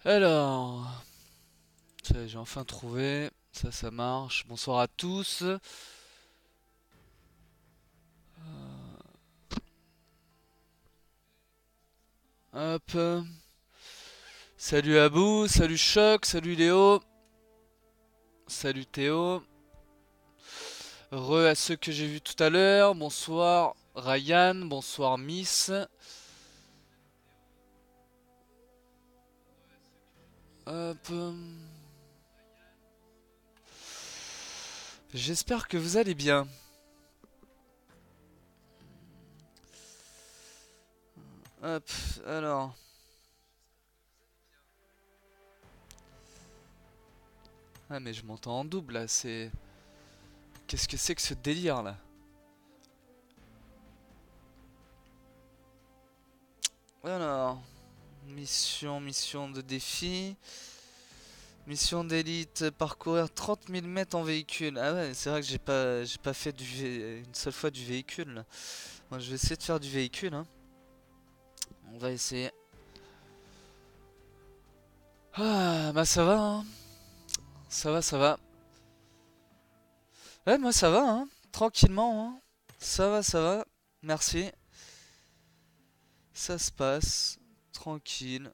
Alors, j'ai enfin trouvé. Ça marche. Bonsoir à tous. Hop. Salut Abou, salut Choc, salut Léo, salut Théo. Re à ceux que j'ai vus tout à l'heure. Bonsoir Ryan, bonsoir Miss. Hop. J'espère que vous allez bien. Hop, alors. Ah mais je m'entends en double là, c'est... Qu'est-ce que c'est que ce délire là? Alors, mission de défi. Mission d'élite, parcourir 30 000 mètres en véhicule. Ah ouais, c'est vrai que j'ai pas fait une seule fois du véhicule là. Moi je vais essayer de faire du véhicule hein. On va essayer. Ah bah ça va hein. Ça va, ça va. Ouais moi ça va hein. Tranquillement hein. Ça va, ça va. Merci. Ça se passe. Tranquille.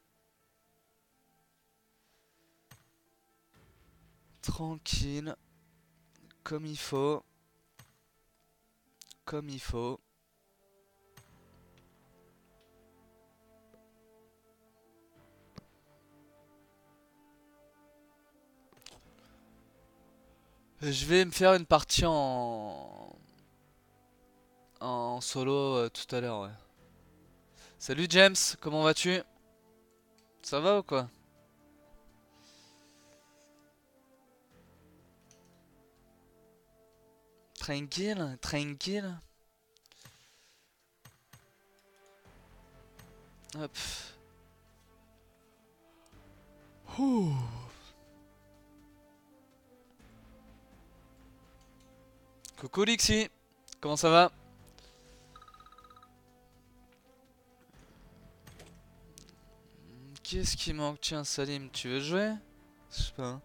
Tranquille. Comme il faut. Comme il faut. Je vais me faire une partie en solo tout à l'heure ouais. Salut James, comment vas-tu? Ça va ou quoi? Tranquille, tranquille. Hop. Ouh. Coucou Lixi, comment ça va? Qu'est-ce qui manque? Tiens Salim, tu veux jouer? Je sais pas.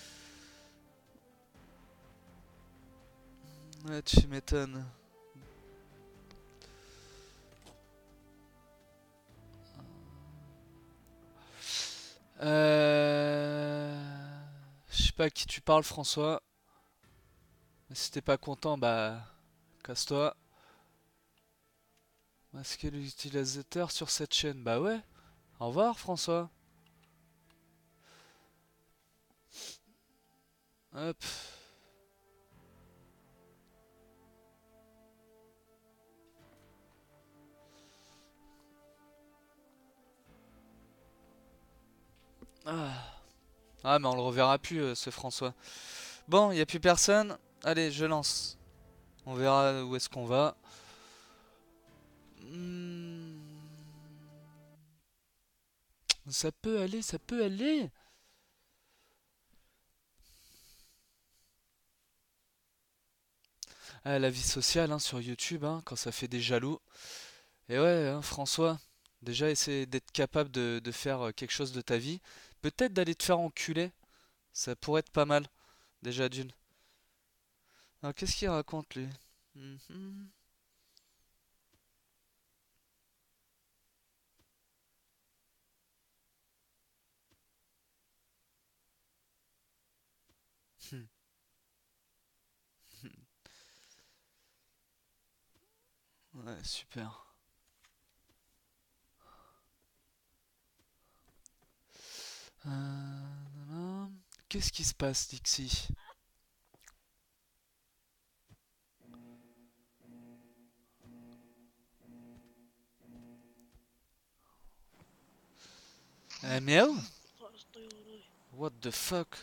Ouais, tu m'étonnes. Je sais pas à qui tu parles François. Mais si t'es pas content, bah... Casse-toi. Est-ce que l'utilisateur sur cette chaîne? Bah ouais. Au revoir François. Hop. Ah. Ah mais on le reverra plus ce François. Bon, y a plus personne. Allez, je lance. On verra où est-ce qu'on va. Hmm, ça peut aller, ça peut aller. Ah, la vie sociale hein, sur YouTube, hein, quand ça fait des jaloux. Et ouais, hein, François, déjà essayer d'être capable de faire quelque chose de ta vie. Peut-être d'aller te faire enculer, ça pourrait être pas mal, déjà d'une. Alors qu'est-ce qu'il raconte lui? Mhm. Ouais, super. Qu'est-ce qui se passe, Dixie? Miaou? What the fuck?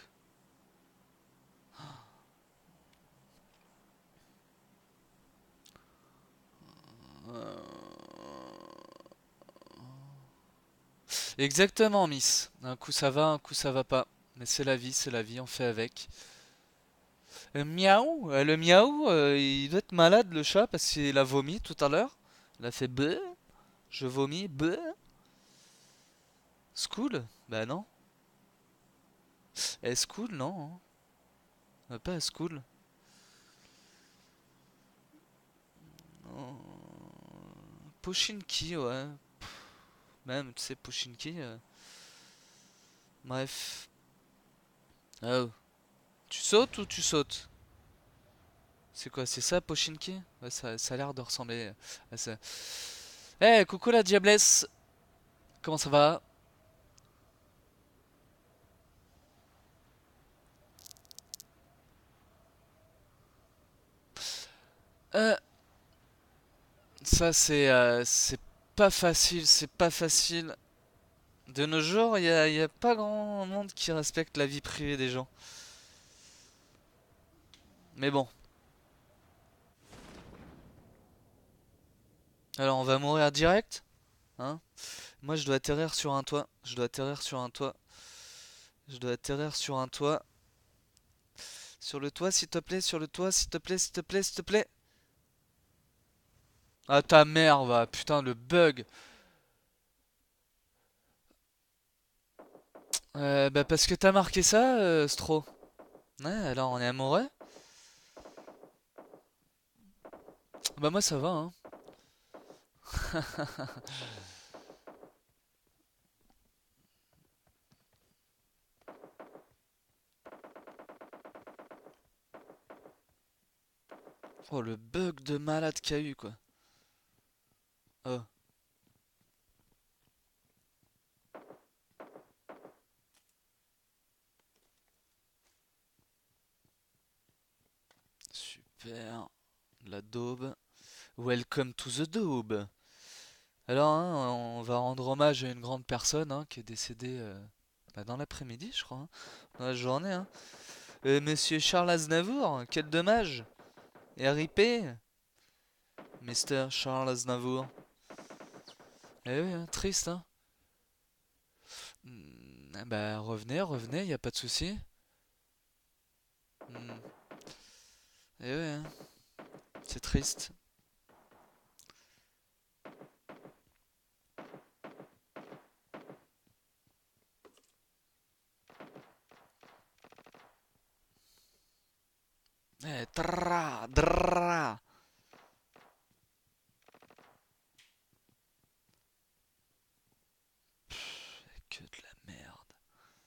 Exactement, Miss. Un coup ça va, un coup ça va pas. Mais c'est la vie, on fait avec. Miaou, le miaou, il doit être malade le chat parce qu'il a vomi tout à l'heure. Il a fait bleu, je vomis, bleu. School? Bah non. School, non, hein. Pas School. Pochinki, ouais. Même, tu sais, Pochinki. Bref. Oh. Tu sautes ou tu sautes? C'est quoi, c'est ça, Pochinki? Ouais, ça a l'air de ressembler à ça. Eh, coucou la diablesse! Comment ça va? Euh, Ça, c'est pas facile, c'est pas facile. De nos jours, y a pas grand monde qui respecte la vie privée des gens. Mais bon. Alors, on va mourir direct, hein? Moi, je dois atterrir sur un toit. Je dois atterrir sur un toit. Je dois atterrir sur un toit. Sur le toit, s'il te plaît, sur le toit, s'il te plaît, s'il te plaît, s'il te plaît. Ah, ta mère, va. Putain, le bug. Bah, parce que t'as marqué ça, Stro. Ouais, alors on est amoureux? Bah, moi, ça va, hein. Oh, le bug de malade qu'il y a eu, quoi. Oh, super. La daube. Welcome to the daube. Alors, hein, on va rendre hommage à une grande personne hein, qui est décédée bah, dans l'après-midi, je crois. Hein, dans la journée. Hein. Monsieur Charles Aznavour, quel dommage. RIP, Mr. Charles Aznavour. Eh oui, hein, triste, hein. Bah, revenez, revenez, y a pas de souci. Hmm. Eh oui, hein, c'est triste. Tra, dra. Que de la merde.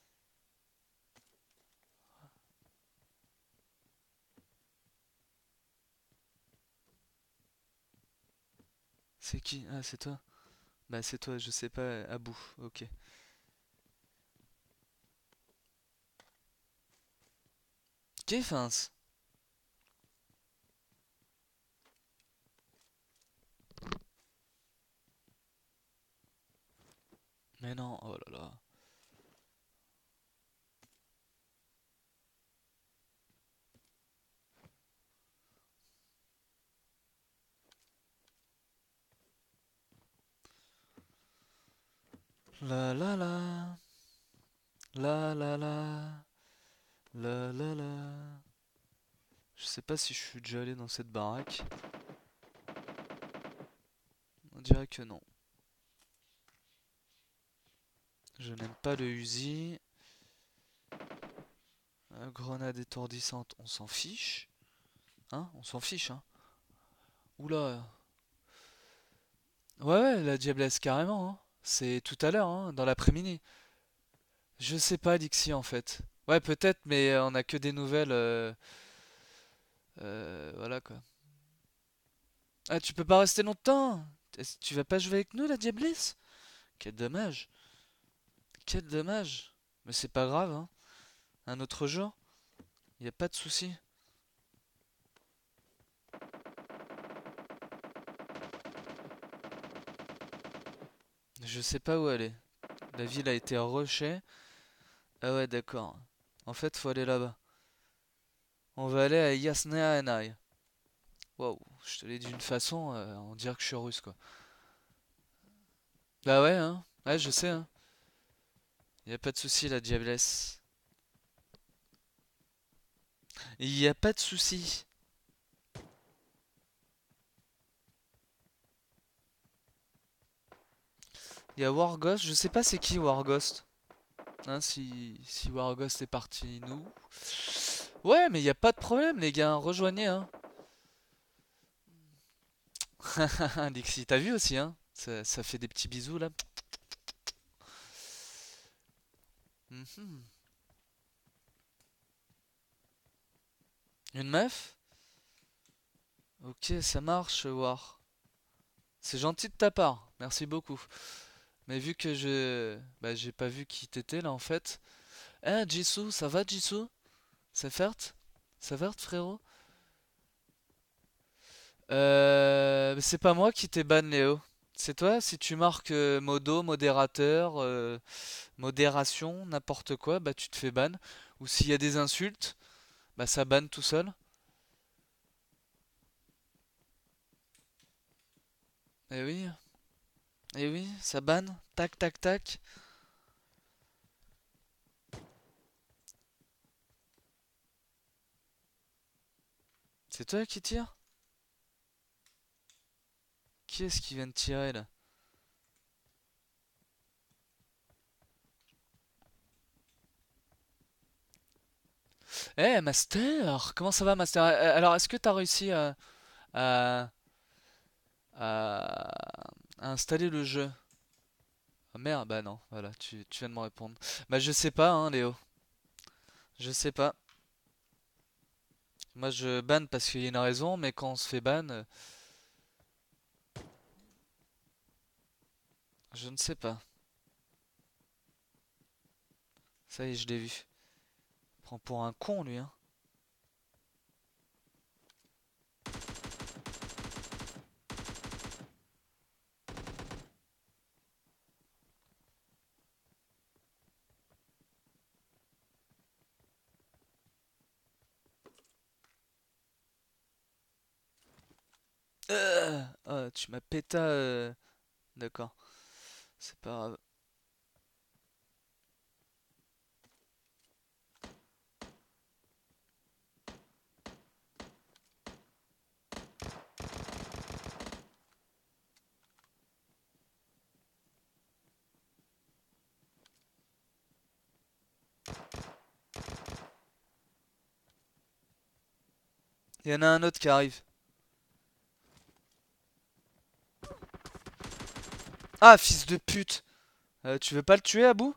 C'est qui? Ah, c'est toi? Bah, c'est toi, je sais pas, à bout, ok. Qui fince? Mais non, oh là là. La la la. La la la. La la la. Je sais pas si je suis déjà allé dans cette baraque. On dirait que non. Je n'aime pas le Uzi. Grenade étourdissante, on s'en fiche. Hein? On s'en fiche, hein. Oula. Ouais, ouais, la diablesse, carrément. Hein. C'est tout à l'heure, hein, dans l'après-midi. Je sais pas, Dixie, en fait. Ouais, peut-être, mais on a que des nouvelles. Voilà, quoi. Ah, tu peux pas rester longtemps? Tu vas pas jouer avec nous, la diablesse? Quel dommage. Quel dommage. Mais c'est pas grave, hein. Un autre jour, y a pas de souci. Je sais pas où aller. La ville a été rushée. Ah ouais, d'accord. En fait, faut aller là-bas. On va aller à Yasnaya. Waouh, je te l'ai dit d'une façon, on dirait que je suis russe, quoi. Bah ouais, hein. Ouais, je sais, hein. Y a pas de souci, la diablesse. Y a pas de souci. Y a Warghost, je sais pas c'est qui Warghost. Hein, si Warghost est parti, nous. Ouais, mais y a pas de problème, les gars. Rejoignez, hein. Dixie, t'as vu aussi, hein? Ça fait des petits bisous là. Mhm. Une meuf? Ok, ça marche, War. C'est gentil de ta part, merci beaucoup. Mais vu que bah, j'ai pas vu qui t'étais là en fait. Eh, Jisoo, ça va Jisoo? Ça fait? Ça va frérot? C'est pas moi qui t'ai ban Léo. C'est toi, si tu marques modo, modérateur, modération, n'importe quoi, bah tu te fais ban. Ou s'il y a des insultes, bah ça banne tout seul. Eh oui, eh oui, ça banne. Tac, tac, tac. C'est toi qui tire? Qui est-ce qui vient de tirer là? Eh, Master! Comment ça va, Master? Alors, est-ce que t'as réussi à, à installer le jeu? Ah merde, bah non, voilà, tu viens de me répondre. Bah je sais pas, hein, Léo. Je sais pas. Moi je banne parce qu'il y a une raison, mais quand on se fait ban, je ne sais pas. Ça y est, je l'ai vu. Prends pour un con, lui, hein. Ah, tu m'as péta. D'accord, c'est pas grave. Il y en a un autre qui arrive. Ah, fils de pute! Tu veux pas le tuer, Abou?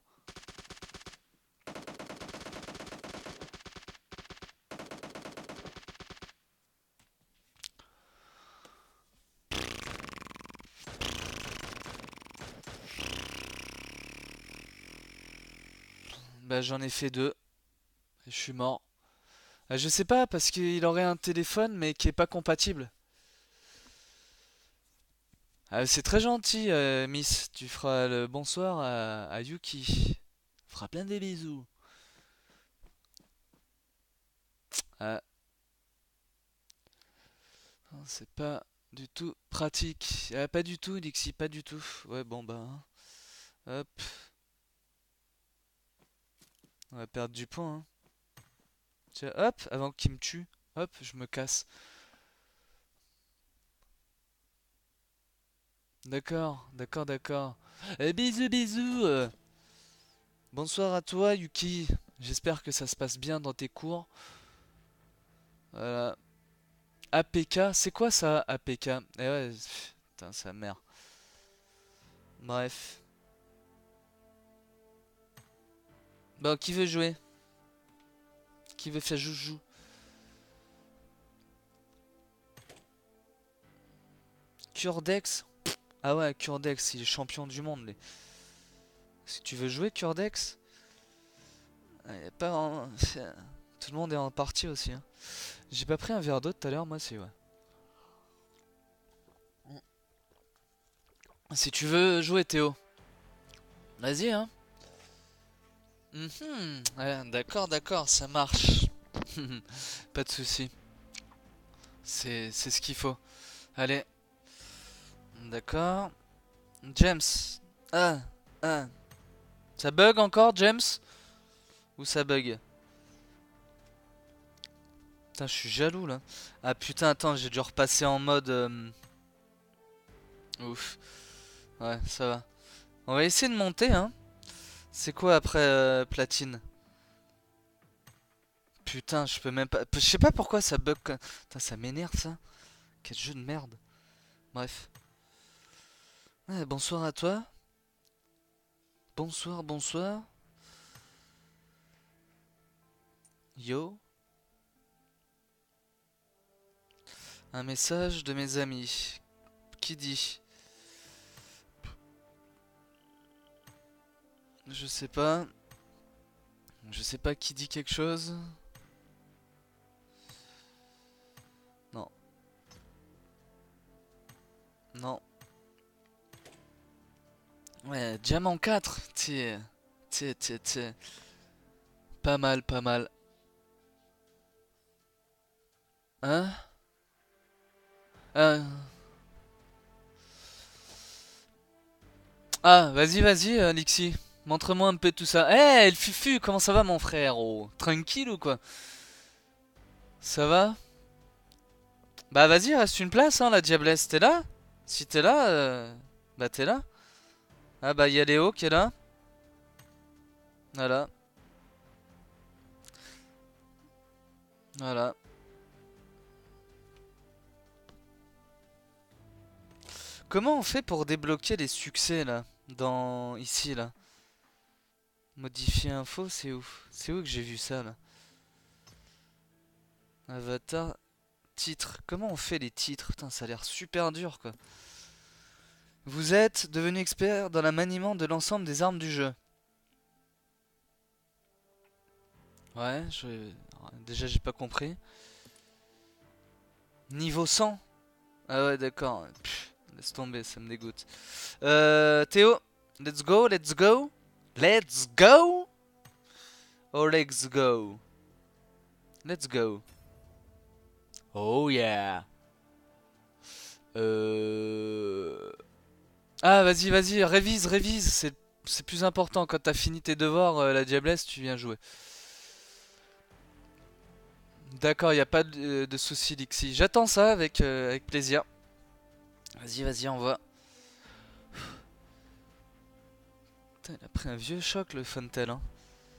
Bah j'en ai fait deux. Et je suis mort. Je sais pas, parce qu'il aurait un téléphone, mais qui est pas compatible. C'est très gentil, Miss. Tu feras le bonsoir à Yuki. Fera plein des bisous. Ah, c'est pas du tout pratique. Pas du tout, Dixie, pas du tout. Ouais, bon bah, hein. Hop, on va perdre du point, hein. Tiens, hop, avant qu'il me tue. Hop, je me casse. D'accord, d'accord, d'accord. Bisous, bisous. Bonsoir à toi, Yuki. J'espère que ça se passe bien dans tes cours. Voilà. APK, c'est quoi ça, APK? Eh ouais, putain, sa mère. Bref. Bon, qui veut jouer? Qui veut faire joujou? Kurdex? Ah ouais, Kurdex, il est champion du monde, lui. Si tu veux jouer, Kurdex? Y a pas vraiment- Tout le monde est en partie aussi, hein. J'ai pas pris un verre d'eau tout à l'heure, moi, c'est ouais. Si tu veux jouer, Théo, vas-y, hein. Ouais, d'accord, d'accord, ça marche. Pas de souci. C'est ce qu'il faut. Allez, d'accord. James. Ah, ah. Ça bug encore, James? Ou ça bug? Putain, je suis jaloux là. Ah putain, attends, j'ai dû repasser en mode. Ouf. Ouais, ça va. On va essayer de monter, hein. C'est quoi après platine? Putain, je peux même pas. Je sais pas pourquoi ça bug. Putain, ça m'énerve ça. Quel jeu de merde. Bref. Ouais, bonsoir à toi. Bonsoir, bonsoir. Yo. Un message de mes amis. Qui dit? Je sais pas. Je sais pas qui dit quelque chose. Non. Non. Ouais, diamant 4. Tiens. Tiens, tiens, tiens. Pas mal, pas mal. Hein? Ah, vas-y, vas-y, Lixi. Montre-moi un peu tout ça. Eh, le Fufu, comment ça va, mon frère? Oh, tranquille ou quoi? Ça va? Bah, vas-y, reste une place, hein, la Diablesse. T'es là? Si t'es là, bah, t'es là. Ah, bah, y a Léo qui est là. Voilà, voilà. Comment on fait pour débloquer les succès, là? Dans... Ici, là. Modifier info, c'est où? C'est où que j'ai vu ça, là? Avatar, titre. Comment on fait les titres? Putain, ça a l'air super dur, quoi. Vous êtes devenu expert dans la maniement de l'ensemble des armes du jeu. Ouais, déjà j'ai pas compris. Niveau 100? Ah ouais, d'accord. Laisse tomber, ça me dégoûte. Théo, let's go, let's go. Let's go? Or let's go? Let's go. Oh yeah. Euh... Ah, vas-y, vas-y, révise, révise. C'est plus important. Quand t'as fini tes devoirs, la diablesse, tu viens jouer. D'accord, y a pas de souci, Lixi. J'attends ça avec plaisir. Vas-y, vas-y, envoie. Putain, il a pris un vieux choc, le Fontel, hein.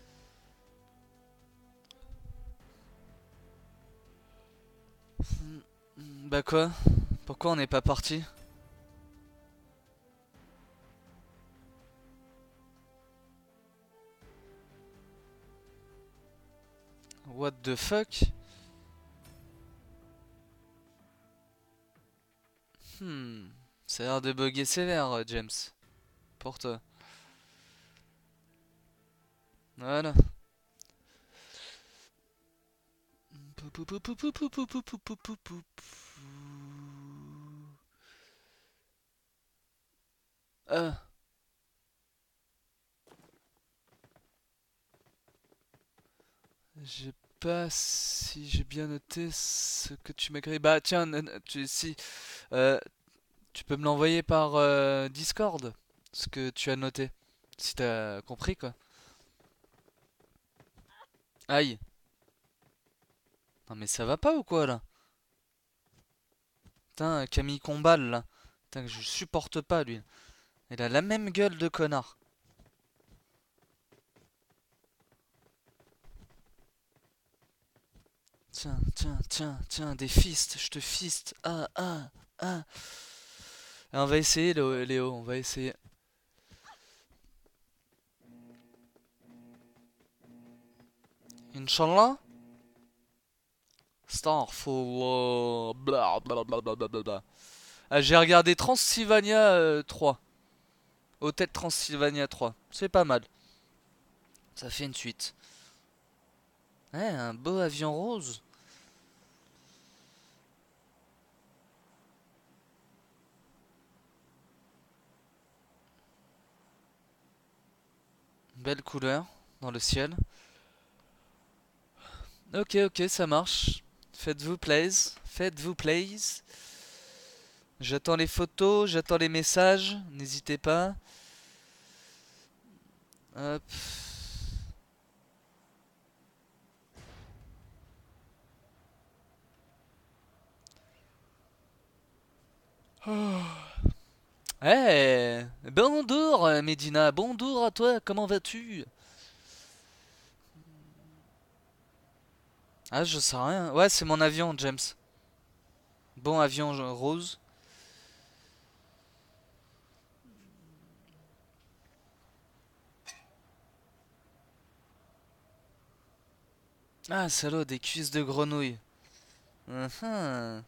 Bah quoi? Pourquoi on n'est pas parti? What the fuck? Hmm. Ça a l'air de bugger sévère, James. Pour toi. Voilà. Ah, j'ai pas si j'ai bien noté ce que tu m'as écrit. Bah tiens, si euh, tu peux me l'envoyer par Discord, ce que tu as noté. Si t'as compris quoi. Aïe. Non mais ça va pas ou quoi là? Putain, Camille Combal là. Putain, que je supporte pas lui. Il a la même gueule de connard. Tiens, tiens, tiens, tiens, des fistes, je te fiste. Ah, ah, ah. On va essayer, Léo, on va essayer. Inch'Allah. Starfall. Bla bla bla bla bla bla bla. Ah, j'ai regardé Transylvania 3. Hôtel Transylvania 3. C'est pas mal. Ça fait une suite. Ouais, un beau avion rose. Belle couleur dans le ciel. Ok, ok, ça marche. Faites-vous plaise. Faites-vous plaise. J'attends les photos, j'attends les messages. N'hésitez pas. Hop. Eh, bonjour Medina, bonjour à toi, comment vas-tu? Ah, je sais rien. Ouais, c'est mon avion, James. Bon avion rose. Ah, salaud, des cuisses de grenouille. Mhm.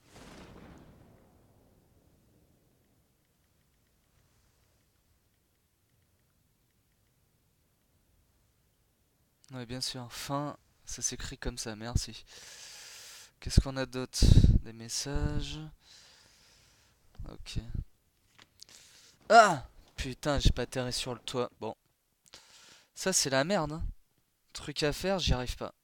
Ouais, bien sûr. Fin, ça s'écrit comme ça, merci. Qu'est-ce qu'on a d'autre? Des messages. Ok. Ah! Putain, j'ai pas atterri sur le toit. Bon, ça c'est la merde, hein. Truc à faire, j'y arrive pas.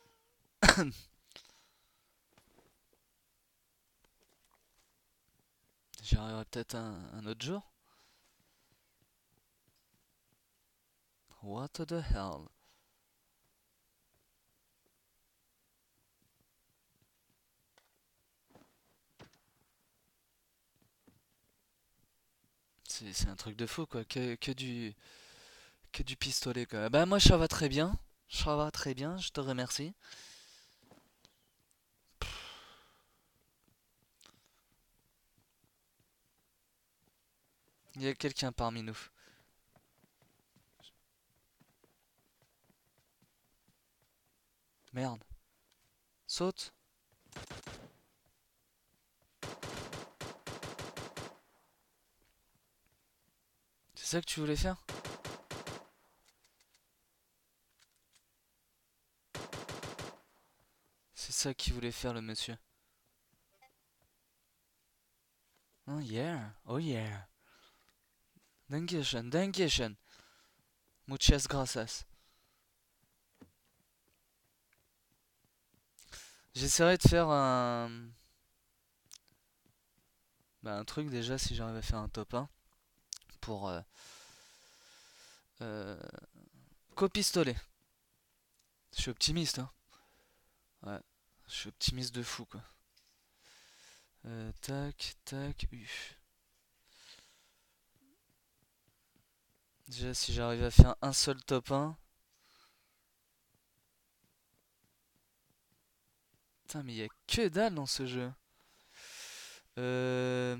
J'y arriverai peut-être un autre jour. What the hell? C'est un truc de fou quoi, que du pistolet quoi. Bah moi ça va très bien, ça va très bien, je te remercie. Il y a quelqu'un parmi nous. Merde. Saute. C'est ça que tu voulais faire? C'est ça qu'il voulait faire le monsieur. Oh yeah, oh yeah. Dankeschön, Dankeschön. Muchas gracias. J'essaierai de faire un truc déjà si j'arrive à faire un top 1 pour euh, co-pistolet. Je suis optimiste, hein. Ouais, je suis optimiste de fou, quoi. Tac, tac, déjà, si j'arrive à faire un seul top 1. Putain, mais il y a que dalle dans ce jeu. Euh...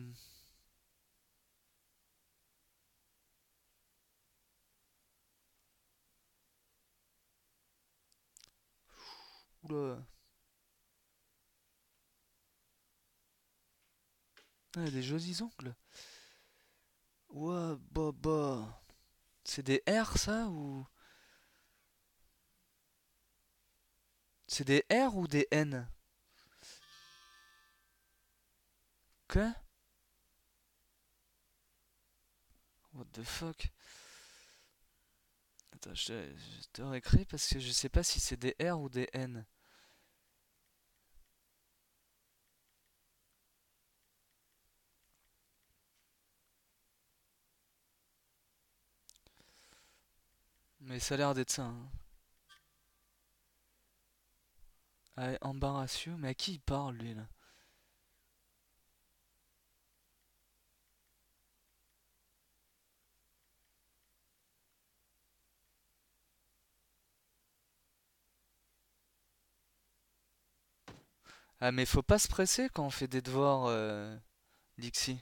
Oula. Ah, des jolis ongles. Ouah, bah, bah. C'est des R, ça, ou... C'est des R ou des N? Quoi? What the fuck? Attends, je te réécris parce que je sais pas si c'est des R ou des N. Mais ça a l'air d'être ça, hein. Ah, embarrasseux, mais à qui il parle lui là? Ah, mais faut pas se presser quand on fait des devoirs, Lixi.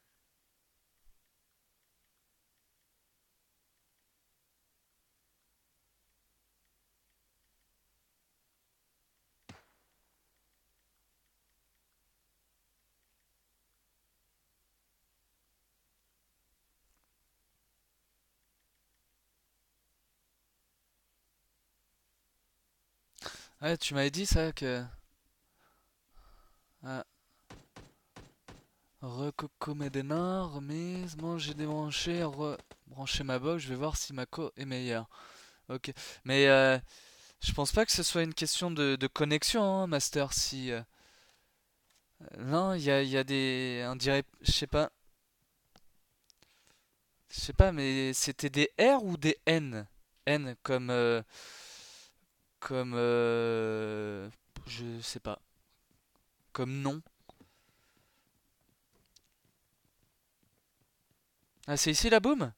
Ouais, tu m'avais dit ça que. Ah, recoco des remise, moi j'ai débranché, rebranché ma box, je vais voir si ma co est meilleure. Ok. Mais je pense pas que ce soit une question de connexion, hein, Master. Si. Non, il y a des. On dirait. Je sais pas. Je sais pas, mais c'était des R ou des N? N comme. Comme. Je sais pas. Comme nom. Ah, c'est ici la boum?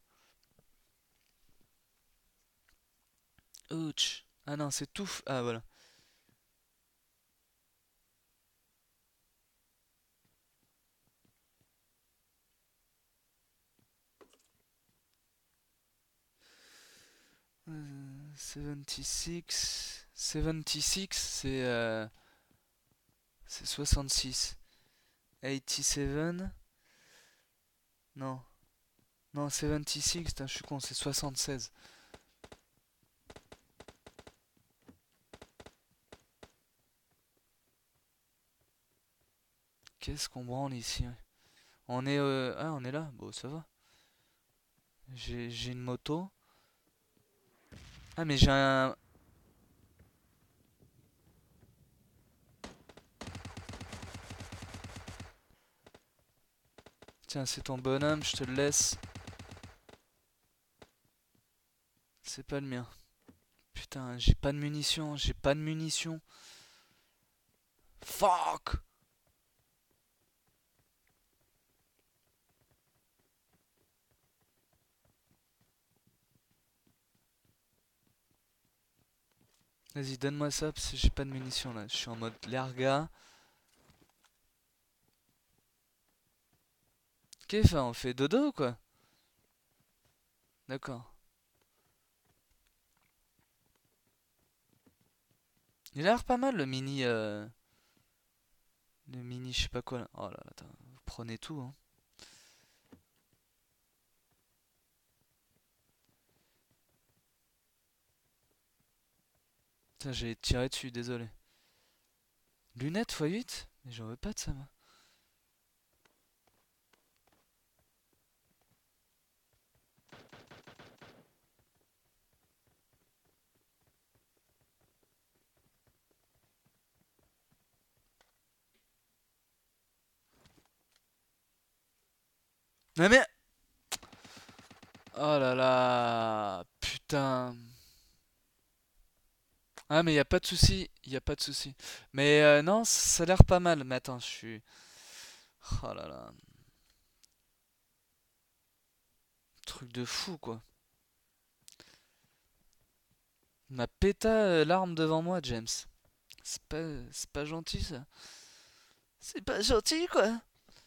Ouch. Ah non, c'est tout. Ah, voilà. Euh, 76. 76, c'est 66. 87. Non. Non, 76, putain, je suis con, c'est 76. Qu'est-ce qu'on branle ici? On est, ah, on est là? Bon, ça va. J'ai une moto. Ah, mais j'ai un... Tiens, c'est ton bonhomme, je te le laisse. C'est pas le mien. Putain, j'ai pas de munitions, j'ai pas de munitions. Fuck! Vas-y, donne-moi ça parce que j'ai pas de munitions là. Je suis en mode lerga. Qu'est-ce qu'on fait dodo ou quoi? D'accord. Il a l'air pas mal le mini. Le mini, je sais pas quoi là. Oh là là, attends, vous prenez tout, hein. Putain, j'ai tiré dessus, désolé. Lunettes x8? Mais j'en veux pas de ça, moi. Mais. Oh là là. Putain. Ah, mais y a pas de souci, y a pas de souci. Mais non, ça a l'air pas mal. Mais attends, je suis. Oh là là. Truc de fou, quoi. Il m'a péta l'arme devant moi, James. C'est pas gentil, ça. C'est pas gentil, quoi.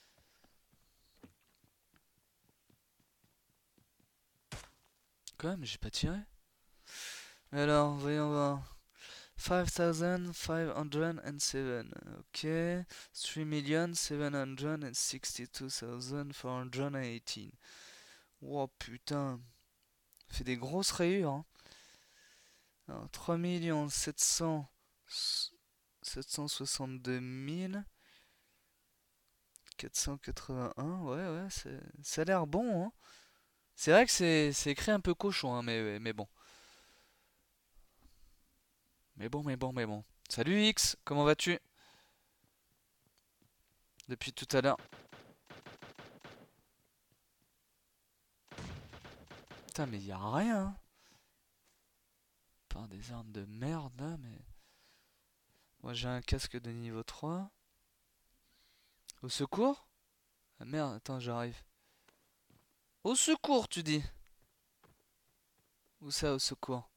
Quoi, mais j'ai pas tiré. Alors, voyons voir. 5507. Ok. 3,762,418. Wow, putain. Fait des grosses rayures, hein. Alors, 3 762 481. Ouais, ouais, ça a l'air bon, hein. C'est vrai que c'est écrit un peu cochon, hein, mais bon. Mais bon. Salut X, comment vas-tu? Depuis tout à l'heure. Putain, mais y a rien, hein. Pas des armes de merde là, mais. Moi j'ai un casque de niveau 3. Au secours? Ah merde, attends, j'arrive. Au secours, tu dis? Où ça, au secours?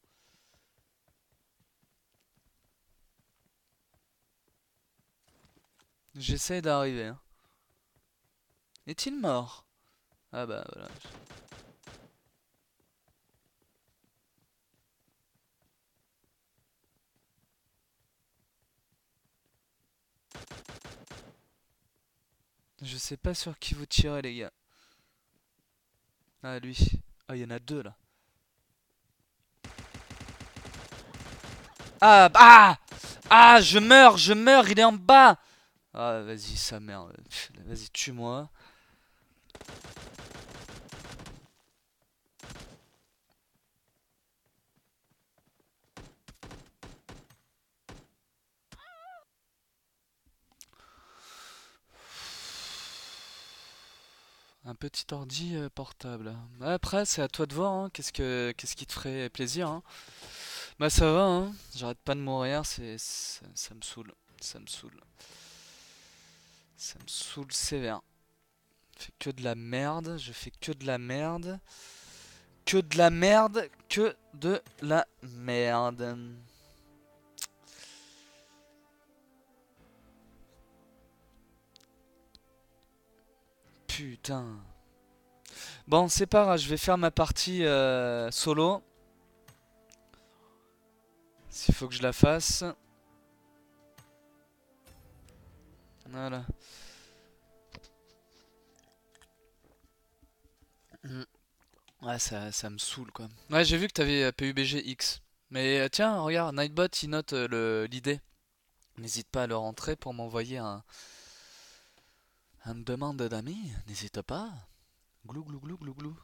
J'essaie d'arriver, hein. Est-il mort? Ah bah voilà. Je sais pas sur qui vous tirez, les gars. Ah, lui. Ah, il y en a deux là. Ah, ah! Ah, je meurs, il est en bas! Ah, vas-y, sa mère. Vas-y, tue-moi. Un petit ordi portable. Après, c'est à toi de voir, hein. Qu'est-ce qui te ferait plaisir, hein. Bah, ça va, hein. J'arrête pas de mourir, ça me saoule. Ça me saoule. Ça me saoule sévère. fais que de la merde, je fais que de la merde. Que de la merde, que de la merde. Putain. Bon, c'est pas grave, je vais faire ma partie solo. S'il faut que je la fasse. Voilà. Mm. Ouais, ça me saoule quoi. Ouais, j'ai vu que t'avais PUBG X. Mais tiens, regarde, Nightbot il note l'idée. N'hésite pas à le rentrer pour m'envoyer une demande d'amis. N'hésite pas. Glou glou glou glou glou.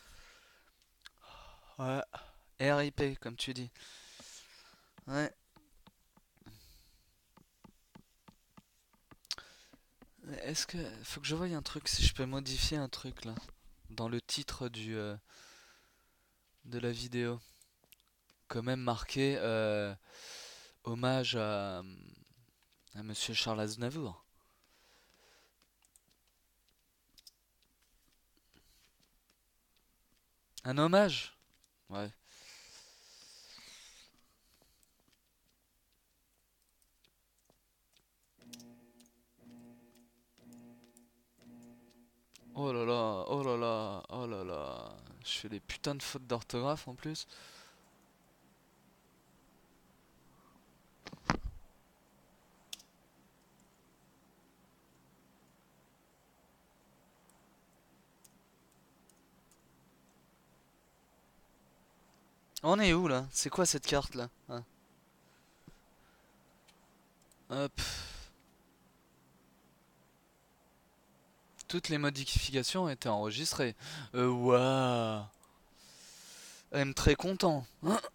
Ouais. RIP, comme tu dis. Ouais. Est-ce que. Faut que je voie un truc, si je peux modifier un truc là. Dans le titre de la vidéo. Quand même marqué hommage à Monsieur Charles Aznavour. Un hommage? Ouais. Oh là là, oh là là, oh là là. Je fais des putains de fautes d'orthographe en plus. On est où là? C'est quoi cette carte là? Ah. Hop. Toutes les modifications ont été enregistrées. Waouh. I'm très content.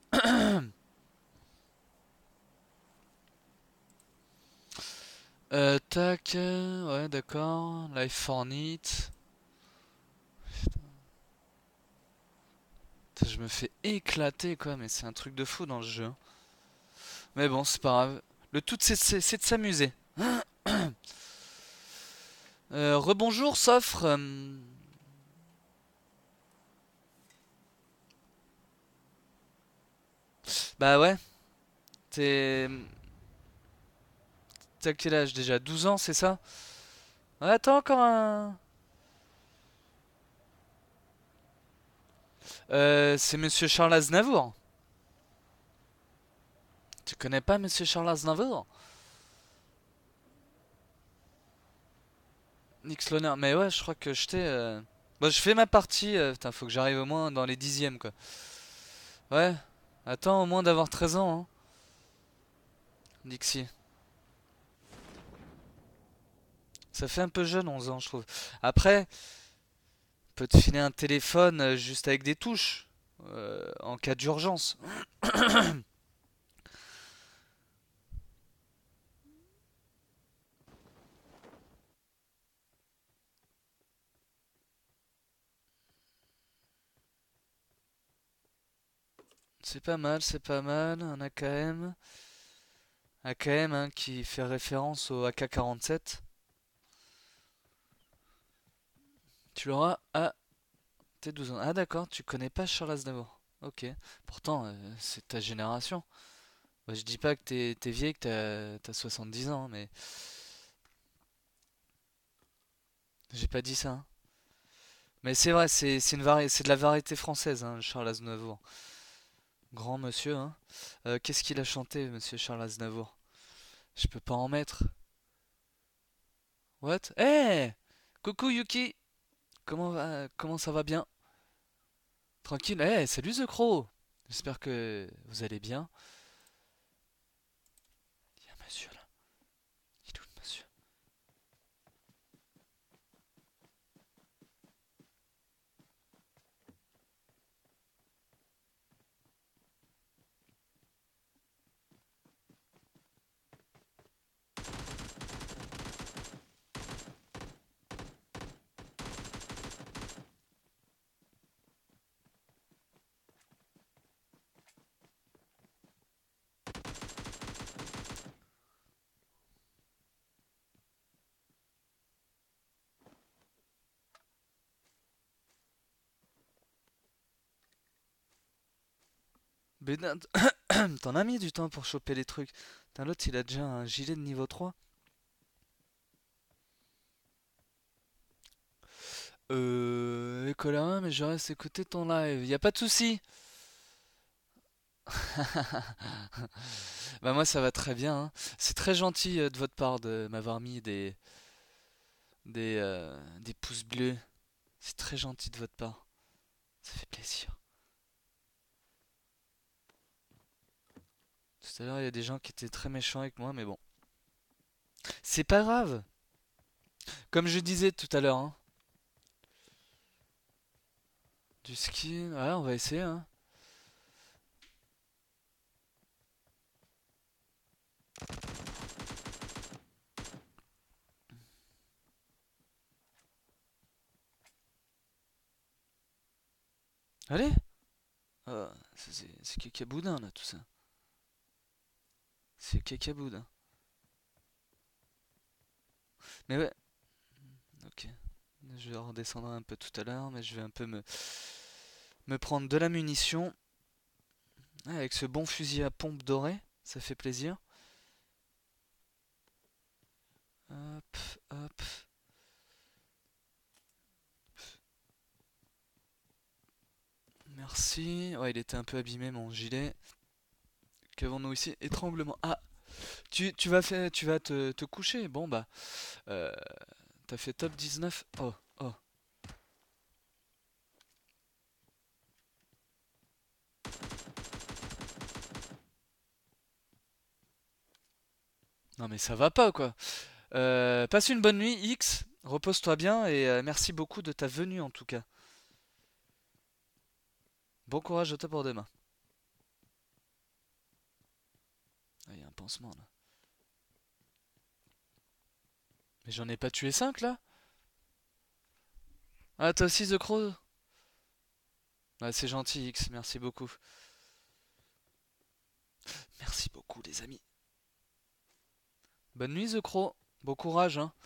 Tac. Ouais, d'accord. Life for Neat. Putain, je me fais éclater quoi, mais c'est un truc de fou dans le jeu. Mais bon, c'est pas grave. Le tout, c'est de s'amuser. Rebonjour, Sofre. Bah ouais, t'es... T'as quel âge déjà? 12 ans, c'est ça? Ouais, attends, encore un... C'est Monsieur Charles Aznavour. Tu connais pas Monsieur Charles Aznavour? Nix l'honneur. Mais ouais, je crois que je t'ai... Bon, je fais ma partie. Putain, faut que j'arrive au moins dans les dixièmes, quoi. Ouais. Attends au moins d'avoir 13 ans, hein. Dixie. Ça fait un peu jeune, 11 ans, je trouve. Après, peut te filer un téléphone juste avec des touches. En cas d'urgence. C'est pas mal, c'est pas mal. Un AKM. AKM hein, qui fait référence au AK-47. Tu l'auras à tes 12 ans. Ah d'accord, tu connais pas Charles Aznavour. Ok. Pourtant, c'est ta génération. Bah, je dis pas que t'es vieille, que t'as 70 ans, mais j'ai pas dit ça, hein. Mais c'est vrai, c'est de la variété française, hein, Charles Aznavour. Grand monsieur, hein. Qu'est-ce qu'il a chanté, monsieur Charles Aznavour? Je peux pas en mettre. What? Eh! Coucou Yuki! Comment ça va bien? Tranquille? Eh, salut The Crow! J'espère que vous allez bien. Il y a un monsieur là. Il est où le monsieur? Mais t'en as mis du temps pour choper les trucs. Putain, l'autre il a déjà un gilet de niveau 3. Colin, mais je reste écouter ton live. Y a pas de souci. Bah moi ça va très bien, hein. C'est très gentil de votre part de m'avoir mis des pouces bleus. C'est très gentil de votre part. Ça fait plaisir. Tout à l'heure il y a des gens qui étaient très méchants avec moi, mais bon. C'est pas grave. Comme je disais tout à l'heure, hein. Du ski, ouais, on va essayer, hein. Allez! C'est cacaboudin là tout ça. C'est cacaboudin. Mais ouais, ok. Je vais redescendre un peu tout à l'heure, mais je vais un peu me prendre de la munition. Ah, avec ce bon fusil à pompe doré, ça fait plaisir. Hop, hop. Merci. Ouais, il était un peu abîmé mon gilet. Qu'avons-nous ici? Étranglement. Ah, tu vas te coucher. Bon bah, euh, t'as fait top 19. Oh, oh. Non mais ça va pas quoi. Passe une bonne nuit, X. Repose-toi bien et merci beaucoup de ta venue en tout cas. Bon courage à toi pour demain. Ah, il y a un pansement là. Mais j'en ai pas tué 5 là? Ah, toi aussi, The Crow? Ouais, c'est gentil, X, merci beaucoup. Merci beaucoup, les amis. Bonne nuit, The Crow. Bon courage, hein.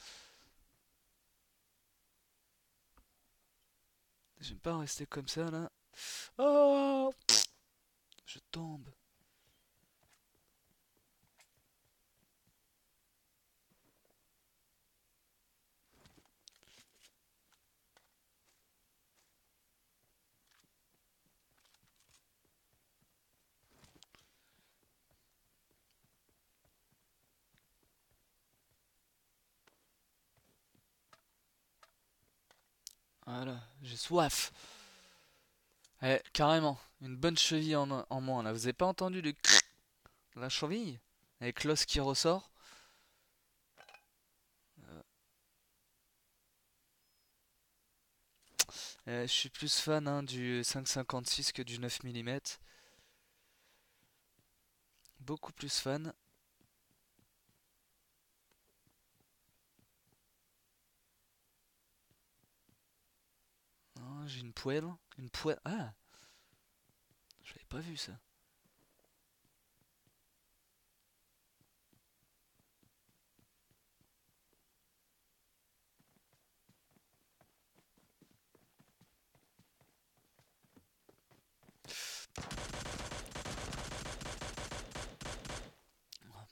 J'aime pas rester comme ça là. Oh! Je tombe. Voilà, j'ai soif. Eh, carrément. Une bonne cheville en moins là. Vous avez pas entendu le de la cheville? Avec l'os qui ressort? Je suis plus fan hein, du 5,56 que du 9 mm. Beaucoup plus fan. Oh, j'ai une poêle. Une poêle. Ah! Je l'avais pas vu ça. Oh,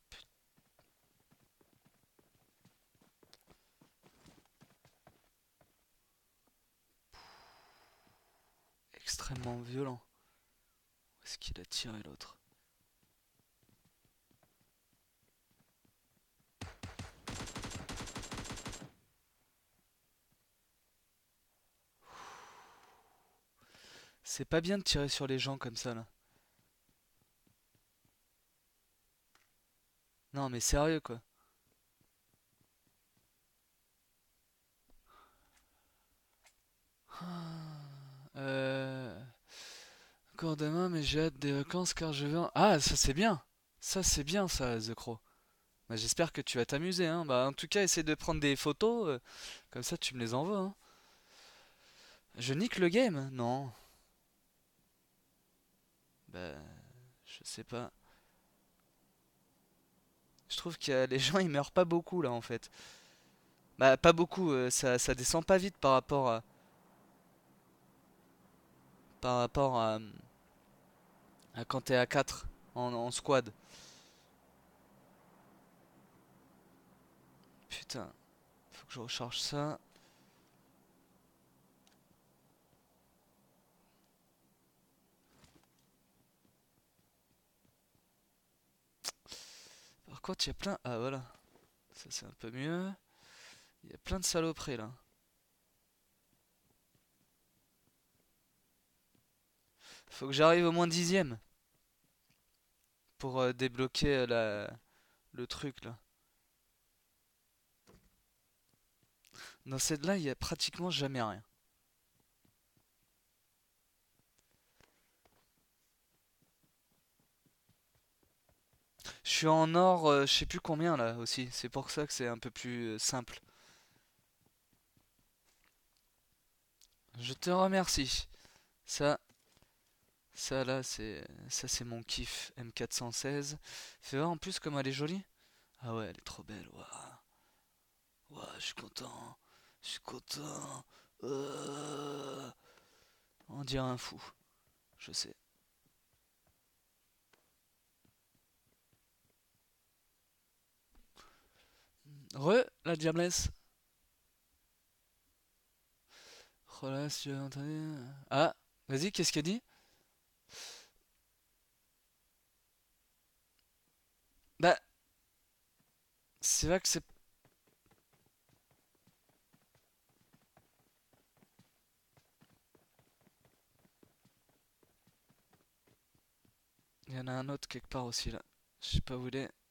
extrêmement violent. Où est-ce qu'il a tiré l'autre? C'est pas bien de tirer sur les gens comme ça là. Non mais sérieux quoi. Euh... Encore demain, mais j'ai hâte des vacances car je vais Ah, ça c'est bien. Ça c'est bien ça, The Crow. Bah, j'espère que tu vas t'amuser, hein. Bah, en tout cas, essaie de prendre des photos. Comme ça, tu me les envoies, hein. Je nique le game? Non. Bah, je sais pas. Je trouve que les gens ils meurent pas beaucoup là en fait. Bah, pas beaucoup. Ça descend pas vite par rapport Ah, quand t'es à 4 en squad. Putain, faut que je recharge ça. Par contre, il y a plein. Ah voilà, ça c'est un peu mieux. Il y a plein de saloperies là. Faut que j'arrive au moins 10ème pour débloquer le truc là. Dans celle-là, il y a pratiquement jamais rien. Je suis en or, je sais plus combien là aussi. C'est pour ça que c'est un peu plus simple. Je te remercie. Ça, ça là, c'est mon kiff M416. Fais voir en plus comme elle est jolie. Ah ouais, elle est trop belle. Waouh, waouh, je suis content. Je suis content. Euh, On dirait un fou. Je sais. Re, la diablesse. Relation. Ah, vas-y, qu'est-ce qu'elle dit? Bah, c'est vrai que c'est. Il y en a un autre quelque part aussi là. Je sais pas où il est.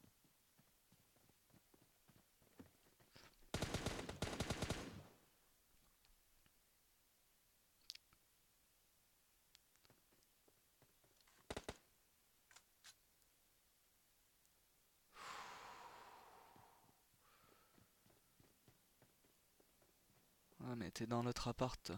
Ah, mais t'es dans l'autre appart.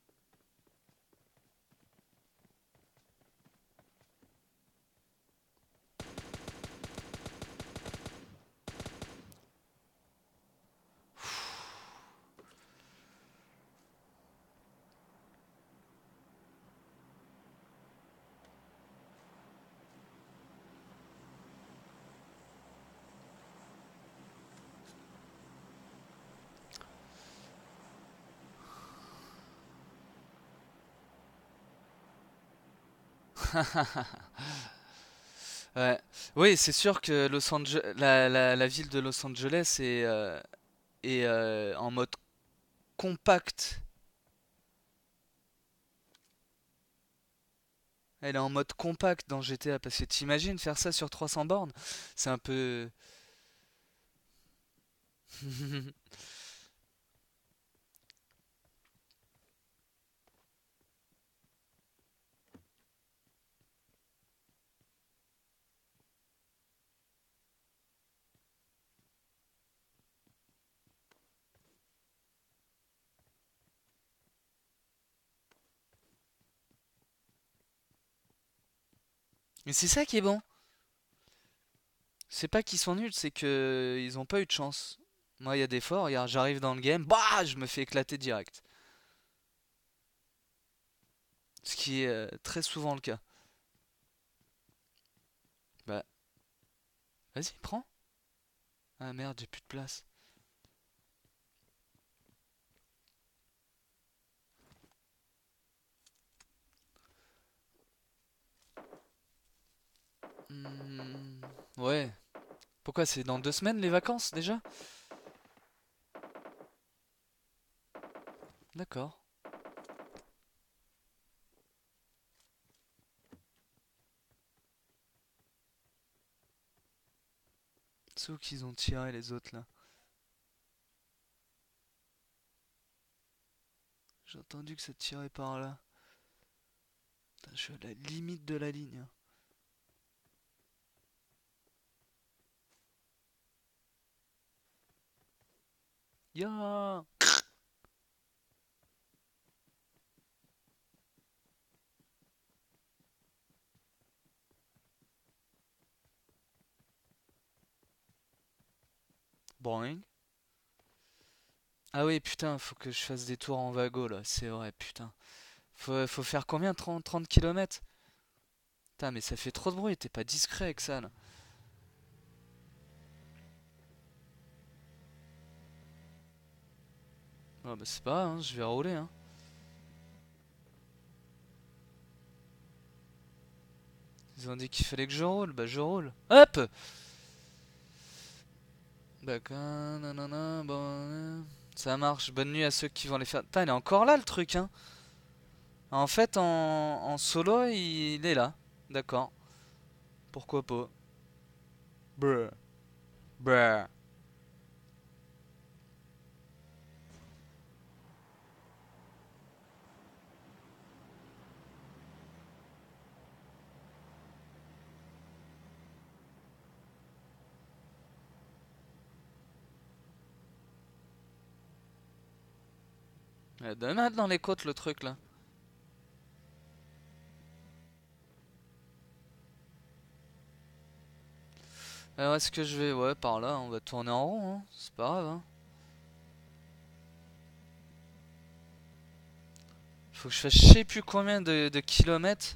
Ouais. Oui, c'est sûr que Los Angeles, la ville de Los Angeles est en mode compact. Elle est en mode compact dans GTA parce que t'imagines faire ça sur 300 bornes, c'est un peu. Mais c'est ça qui est bon. C'est pas qu'ils sont nuls, c'est que ils ont pas eu de chance. Moi, il y a des fois, regarde, j'arrive dans le game, bah, je me fais éclater direct. Ce qui est très souvent le cas. Bah, vas-y, prends. Ah merde, j'ai plus de place. Hmm, ouais. Pourquoi c'est dans 2 semaines les vacances déjà? D'accord. C'est où qu'ils ont tiré les autres là? J'ai entendu que ça tirait par là. Putain, je suis à la limite de la ligne, hein. Ya. Boing. Ah oui, putain, faut que je fasse des tours en wago là, c'est vrai, putain. Faut faire combien? 30 km? Putain, mais ça fait trop de bruit, t'es pas discret avec ça là. Oh bah c'est pas grave, hein, je vais rouler hein. Ils ont dit qu'il fallait que je roule, bah je roule. Hop. D'accord, nanana, bon... Ça marche, bonne nuit à ceux qui vont les faire... Putain, il est encore là le truc hein. En fait, en solo, il est là. D'accord, pourquoi pas. Bruh. Bruh. De mettre dans les côtes le truc là. Alors est-ce que je vais... Ouais, par là, on va tourner en rond, hein. C'est pas grave, hein. Faut que je fasse je sais plus combien de kilomètres.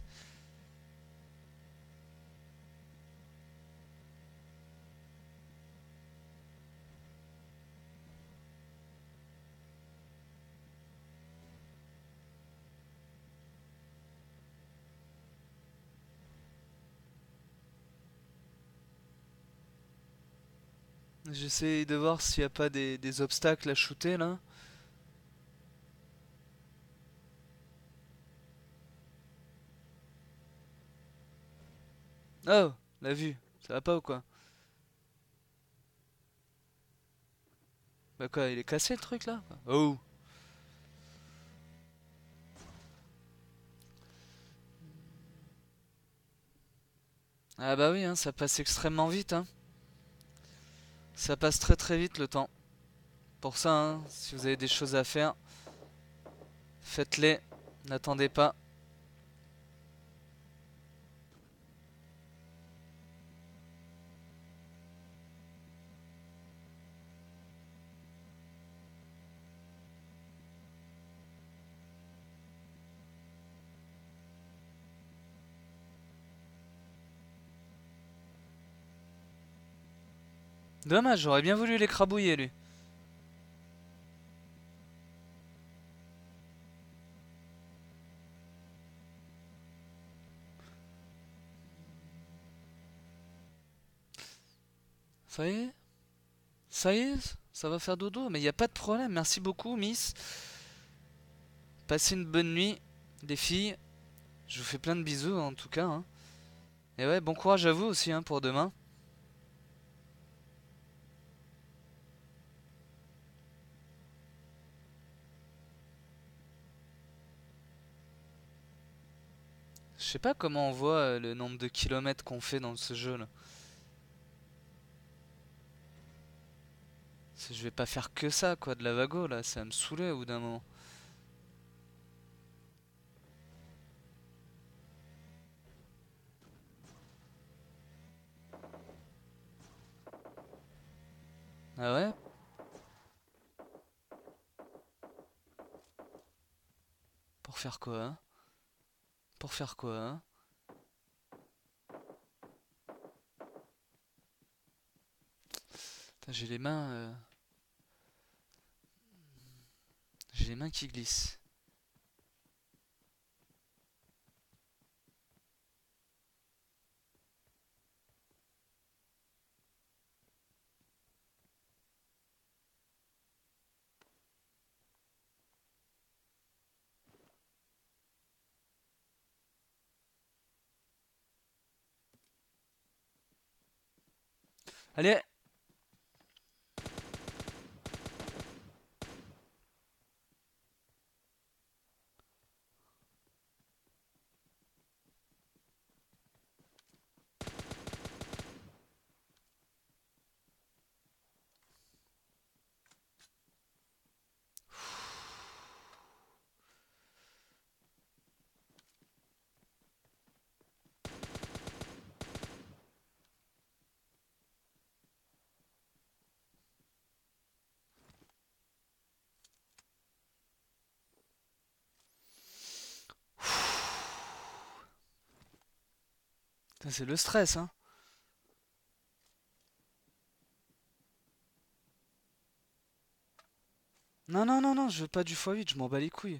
J'essaie de voir s'il n'y a pas des obstacles à shooter là. Oh, la vue. Ça va pas ou quoi? Bah quoi, il est cassé le truc là? Oh. Ah bah oui, hein, ça passe extrêmement vite, hein. Ça passe très très vite le temps. Pour ça, hein, si vous avez des choses à faire, faites-les. N'attendez pas. Dommage, j'aurais bien voulu l'écrabouiller lui. Ça y est? Ça y est? Ça va faire dodo? Mais y a pas de problème. Merci beaucoup, Miss. Passez une bonne nuit, les filles. Je vous fais plein de bisous en tout cas, hein. Et ouais, bon courage à vous aussi hein, pour demain. Je sais pas comment on voit le nombre de kilomètres qu'on fait dans ce jeu là. Je vais pas faire que ça quoi, de la vago là, ça va me saouler au bout d'un moment. Ah ouais? Pour faire quoi hein? Pour faire quoi hein? Putain, j'ai les mains qui glissent. Allez! C'est le stress, hein. Non, non, non, non, je veux pas du x8, je m'en bats les couilles.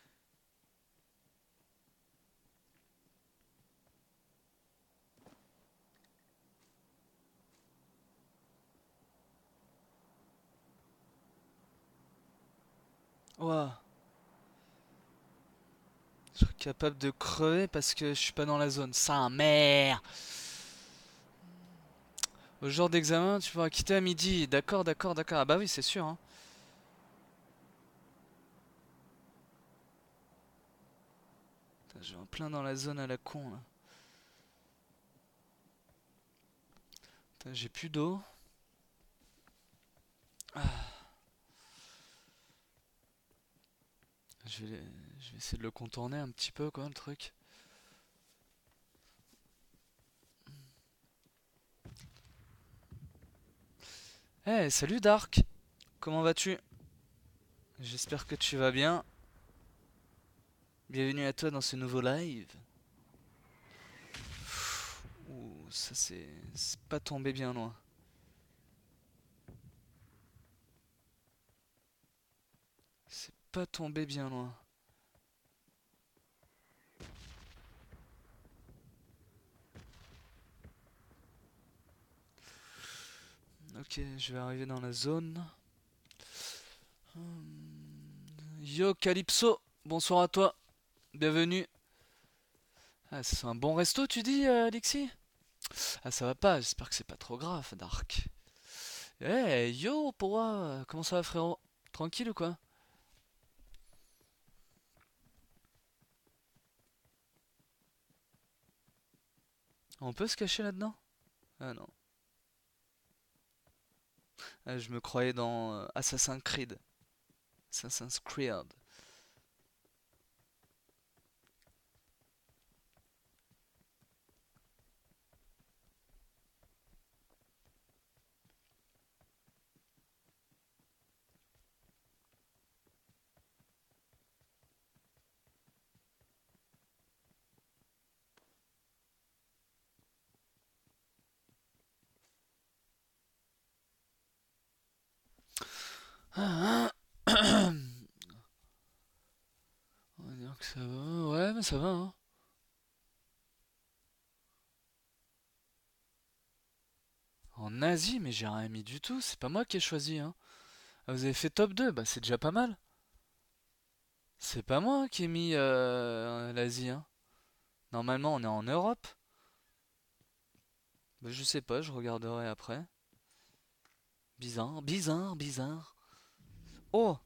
Ouah. Je serais capable de crever parce que je suis pas dans la zone. Ça, merde. Au jour d'examen, tu pourras quitter à midi. D'accord, d'accord, d'accord. Ah bah oui, c'est sûr, hein. Putain, je vais en plein dans la zone à la con, là. Putain, j'ai plus d'eau. Je vais, je vais essayer de le contourner un petit peu, quoi, le truc. Eh, salut Dark. Comment vas-tu? J'espère que tu vas bien. Bienvenue à toi dans ce nouveau live. Ouh, ça c'est pas tombé bien loin. C'est pas tombé bien loin. Ok, je vais arriver dans la zone. Yo Calypso, bonsoir à toi. Bienvenue. Ah, c'est un bon resto, tu dis, Alexis? Ah, ça va pas, j'espère que c'est pas trop grave, Dark. Eh, yo, pourquoi? Comment ça va, frérot? Tranquille ou quoi? On peut se cacher là-dedans? Ah non. Ah, je me croyais dans Assassin's Creed. Assassin's Creed. Ah, ah. On va dire que ça va. Ouais, mais ça va, hein. En Asie, mais j'ai rien mis du tout. C'est pas moi qui ai choisi, hein. Ah, vous avez fait top 2, bah c'est déjà pas mal. C'est pas moi qui ai mis l'Asie, hein. Normalement, on est en Europe. Bah, je sais pas, je regarderai après. Bizarre, bizarre, bizarre. Oh!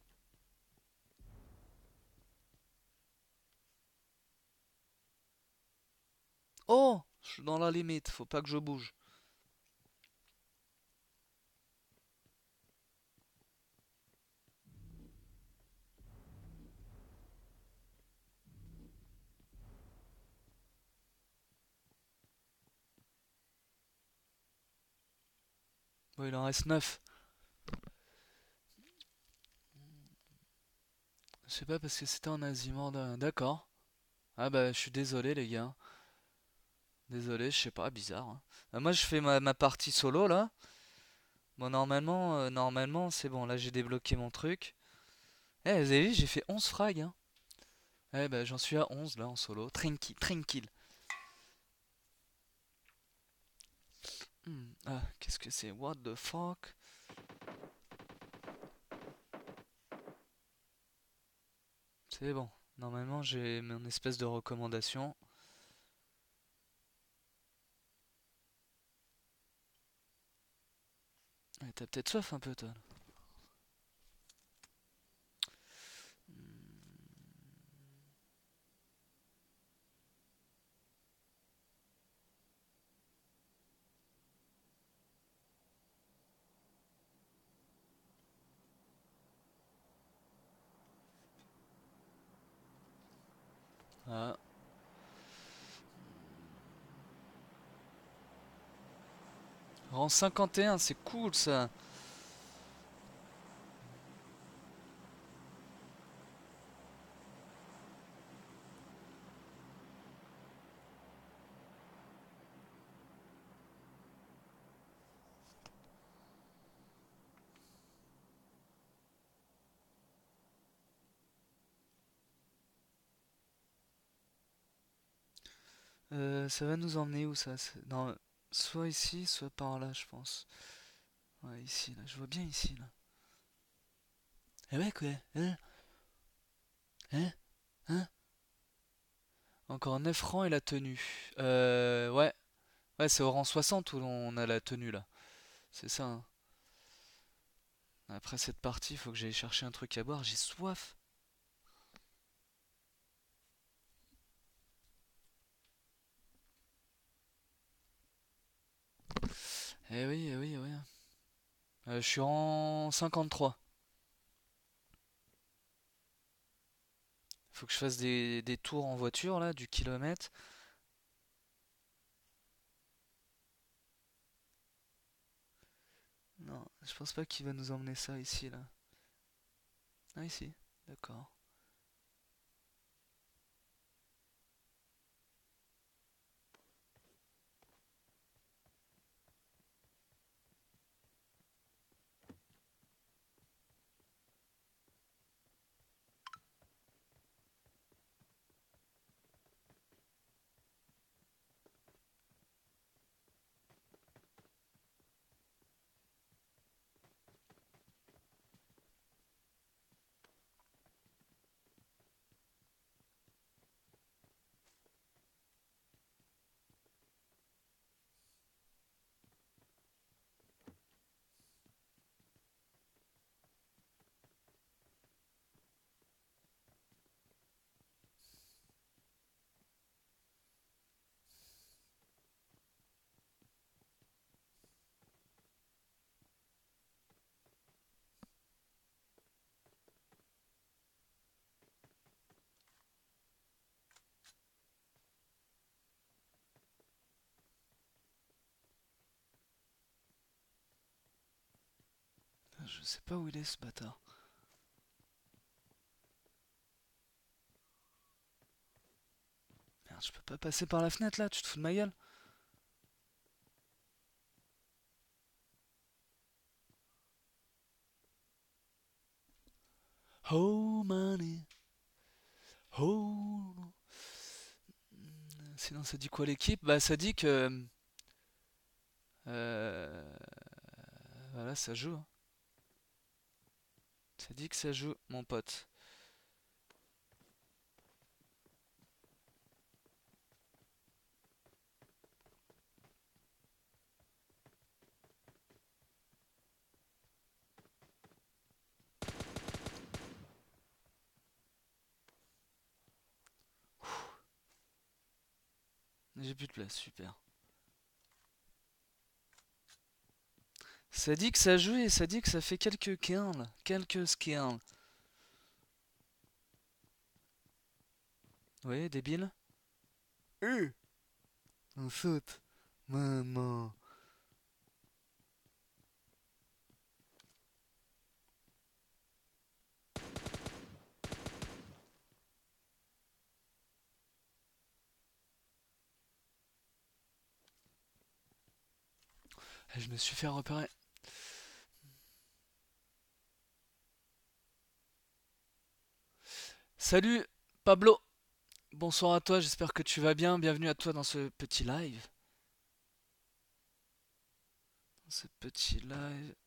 Oh! Je suis dans la limite, faut pas que je bouge. Bon, il en reste 9. Je sais pas parce que c'était en Asie, d'accord. Ah bah, je suis désolé, les gars. Désolé, je sais pas, bizarre, hein. Moi, je fais ma partie solo là. Bon, normalement, c'est bon. Là, j'ai débloqué mon truc. Eh, vous avez vu, j'ai fait 11 frags, hein. Eh bah, j'en suis à 11 là en solo. Tranquille, tranquille. Ah, qu'est-ce que c'est? What the fuck? C'est bon. Normalement, j'ai mon espèce de recommandation. Ouais, t'as peut-être soif un peu, toi. Ah. Rang 51, c'est cool ça. Ça va nous emmener où ça? Non, soit ici, soit par là, je pense. Ouais, ici, là. Je vois bien ici, là. Eh ouais, quoi? Hein? Hein? Hein? Encore 9 rangs et la tenue. Ouais. Ouais, c'est au rang 60 où l'on a la tenue, là. C'est ça, hein. Après cette partie, il faut que j'aille chercher un truc à boire. J'ai soif. Eh oui, eh oui, eh oui. Je suis en 53. Faut que je fasse des tours en voiture, là, du kilomètre. Non, je pense pas qu'il va nous emmener ça ici, là. Ah, ici. D'accord. Je sais pas où il est, ce bâtard. Merde, je peux pas passer par la fenêtre, là. Tu te fous de ma gueule? Oh, money. Oh. Sinon, ça dit quoi l'équipe? Bah, ça dit que. Euh, voilà, ça joue, hein. Ça dit que ça joue, mon pote. J'ai plus de place, super. Ça dit que ça joue et ça dit que ça fait quelques kills. Quelques kills. Oui, débile. On saute. Maman. Je me suis fait repérer. Salut, Pablo. Bonsoir à toi, j'espère que tu vas bien. Bienvenue à toi dans ce petit live. Dans ce petit live.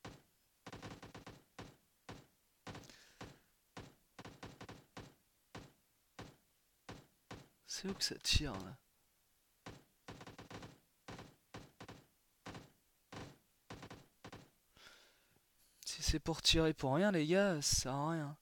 C'est où que ça tire là? Si c'est pour tirer pour rien, les gars, ça sert à rien.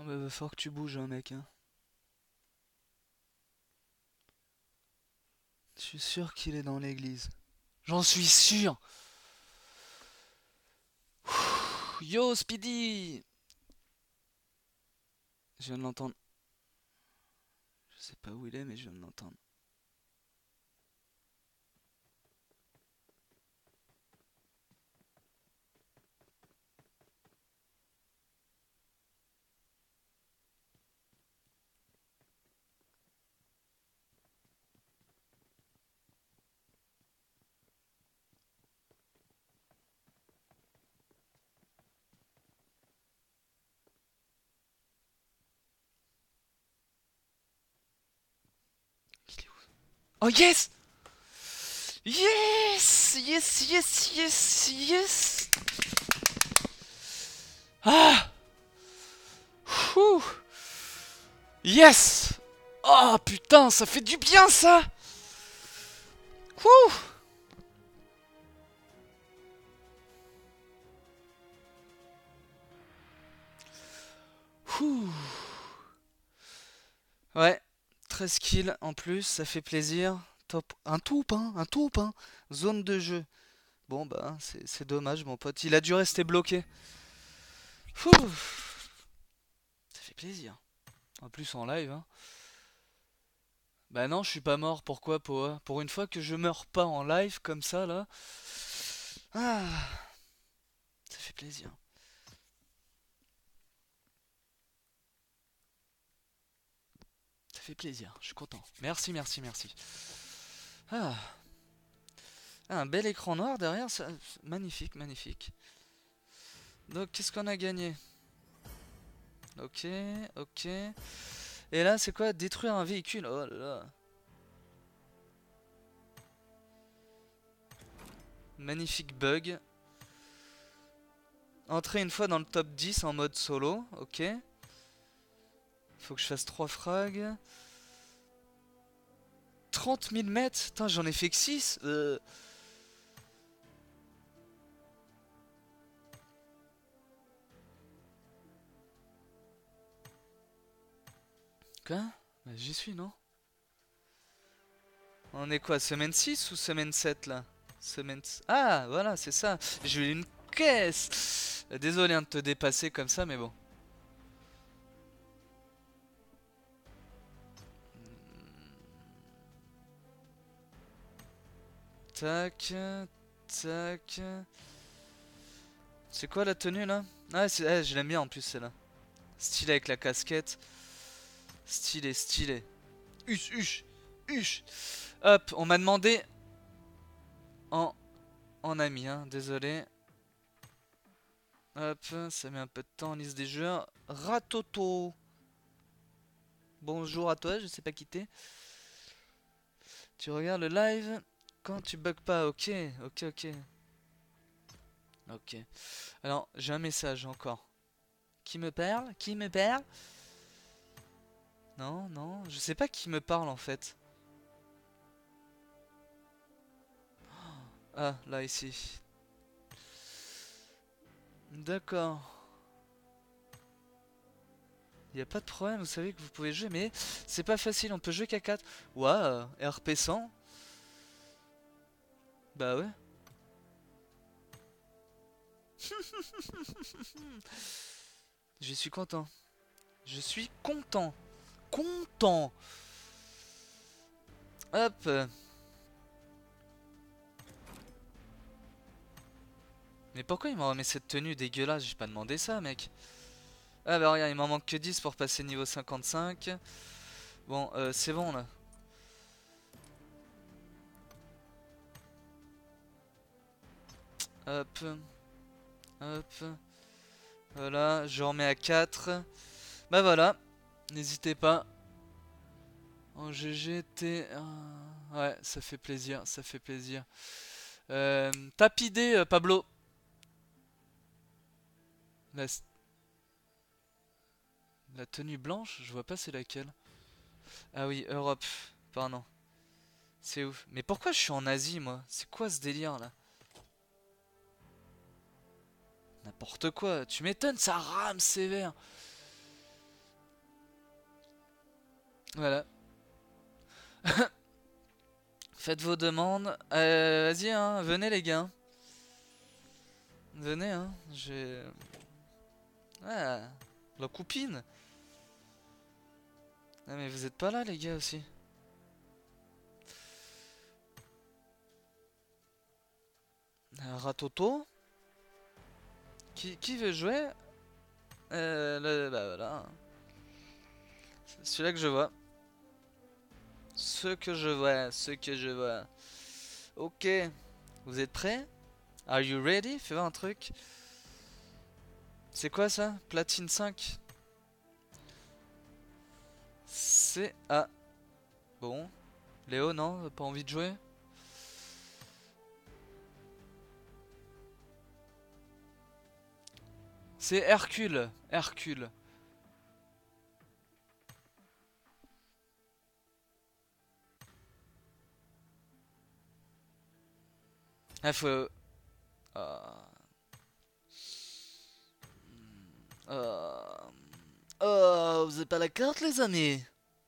bah, va falloir que tu bouges, hein, mec. Hein. Je suis sûr qu'il est dans l'église. J'en suis sûr. Yo, Speedy! Je viens de l'entendre. Je sais pas où il est, mais je viens de l'entendre. Il est où? Oh yes! Yes! Yes, yes, yes, yes! Ah! Ouh! Yes! Oh putain, ça fait du bien ça! Ouh! Ouh! Ouais, 13 kills en plus, ça fait plaisir. Top. Un taupe, hein, un taupe, hein. Zone de jeu. Bon, bah, c'est dommage, mon pote. Il a dû rester bloqué. Ouh. Ça fait plaisir. En plus, en live, hein. Bah non, je suis pas mort. Pourquoi, Poa? Pour une fois que je meurs pas en live, comme ça, là. Ah, ça fait plaisir. Ça fait plaisir, je suis content. Merci, merci, merci. Ah. Ah, un bel écran noir derrière, ça... magnifique, magnifique. Donc, qu'est-ce qu'on a gagné? Ok, ok. Et là, c'est quoi? Détruire un véhicule. Oh là là. Magnifique bug. Entrer une fois dans le top 10 en mode solo. Ok. Faut que je fasse 3 frags. 30 000 mètres. Putain, j'en ai fait que 6. Quoi? Bah, j'y suis, non? On est quoi? Semaine 6 ou semaine 7 là? Semaine... Ah, voilà, c'est ça. J'ai eu une caisse. Désolé hein, de te dépasser comme ça, mais bon. Tac, tac. C'est quoi la tenue là? Ah, je l'aime bien en plus celle-là. Stylé avec la casquette. Stylé, stylé. Huche, huche, huche. Hop, on m'a demandé en, en ami, hein, désolé. Hop, ça met un peu de temps en liste des jeux. Ratoto. Bonjour à toi, je sais pas quitter. Tu regardes le live quand tu bugs pas. Ok, ok, ok. Ok. Alors, j'ai un message encore. Qui me parle? Qui me parle? Non, non, je sais pas qui me parle en fait. Ah, là, ici. D'accord. Il a pas de problème, vous savez que vous pouvez jouer, mais c'est pas facile, on peut jouer qu'à 4. Ouah, RP 100. Bah ouais. Je suis content. Je suis content. Content. Hop. Mais pourquoi il m'a remis cette tenue dégueulasse? J'ai pas demandé ça, mec. Ah bah regarde, il m'en manque que 10 pour passer niveau 55. Bon, c'est bon là. Hop. Hop. Voilà, je remets à 4. Bah voilà. N'hésitez pas. En GGT. Ouais, ça fait plaisir, ça fait plaisir. Tape idée, Pablo. La, la tenue blanche, je vois pas c'est laquelle. Ah oui, Europe. Pardon. C'est ouf. Mais pourquoi je suis en Asie, moi? C'est quoi ce délire là? N'importe quoi. Tu m'étonnes, ça rame sévère. Voilà. Faites vos demandes. Vas-y, hein, venez les gars. Venez, hein. J'ai... Ah, la copine. Ah mais vous êtes pas là les gars aussi. Ratoto. Qui veut jouer? Bah voilà. C'est celui-là que je vois. Ce que je vois, ce que je vois. Ok. Vous êtes prêts? Are you ready? Fais voir un truc. C'est quoi ça? Platine 5. C'est... Ah. Bon. Léo, non? Pas envie de jouer? C'est Hercule. Hercule. Ah, faut... Ah. Ah. Oh, vous avez pas la carte, les amis?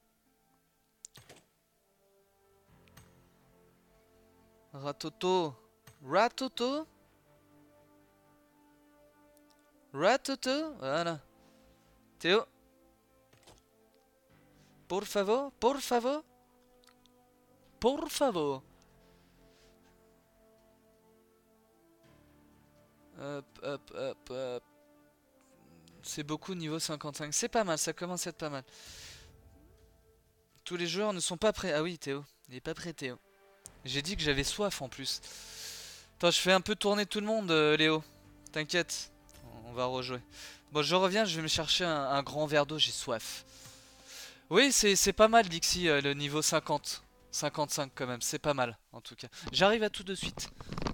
Ratoto. Ratoto? Ratoto? Voilà. Théo. Por favor, por favor, por favor. Hop, hop, hop, hop. C'est beaucoup niveau 55. C'est pas mal, ça commence à être pas mal. Tous les joueurs ne sont pas prêts. Ah oui, Théo. Il est pas prêt, Théo. J'ai dit que j'avais soif en plus. Attends, je fais un peu tourner tout le monde, Léo. T'inquiète. On va rejouer. Bon, je reviens, je vais me chercher un grand verre d'eau, j'ai soif. Oui, c'est pas mal, Dixie, le niveau 50. 55 quand même, c'est pas mal, en tout cas. J'arrive à tout de suite.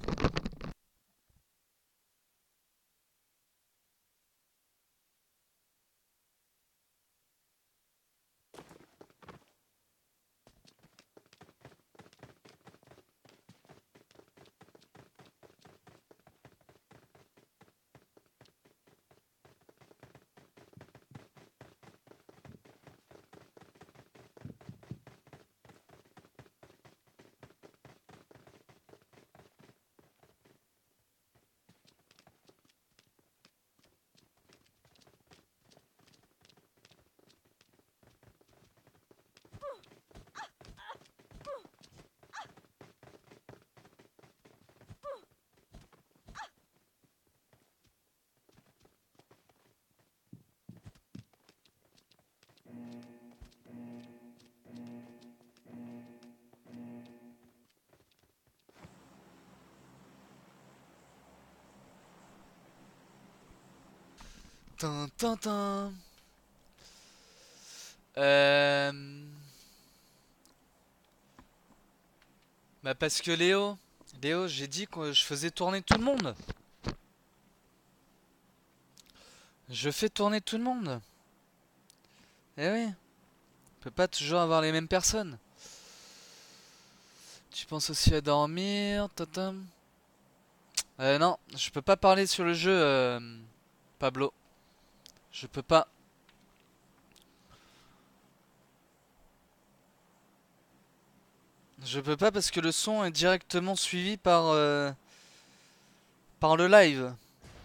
Tin, tin, tin. Euh... Bah parce que Léo, j'ai dit que je faisais tourner tout le monde. Je fais tourner tout le monde. Eh oui, on peut pas toujours avoir les mêmes personnes. Tu penses aussi à dormir, tatam. Non, je peux pas parler sur le jeu, Pablo. Je peux pas. Je peux pas parce que le son est directement suivi par le live.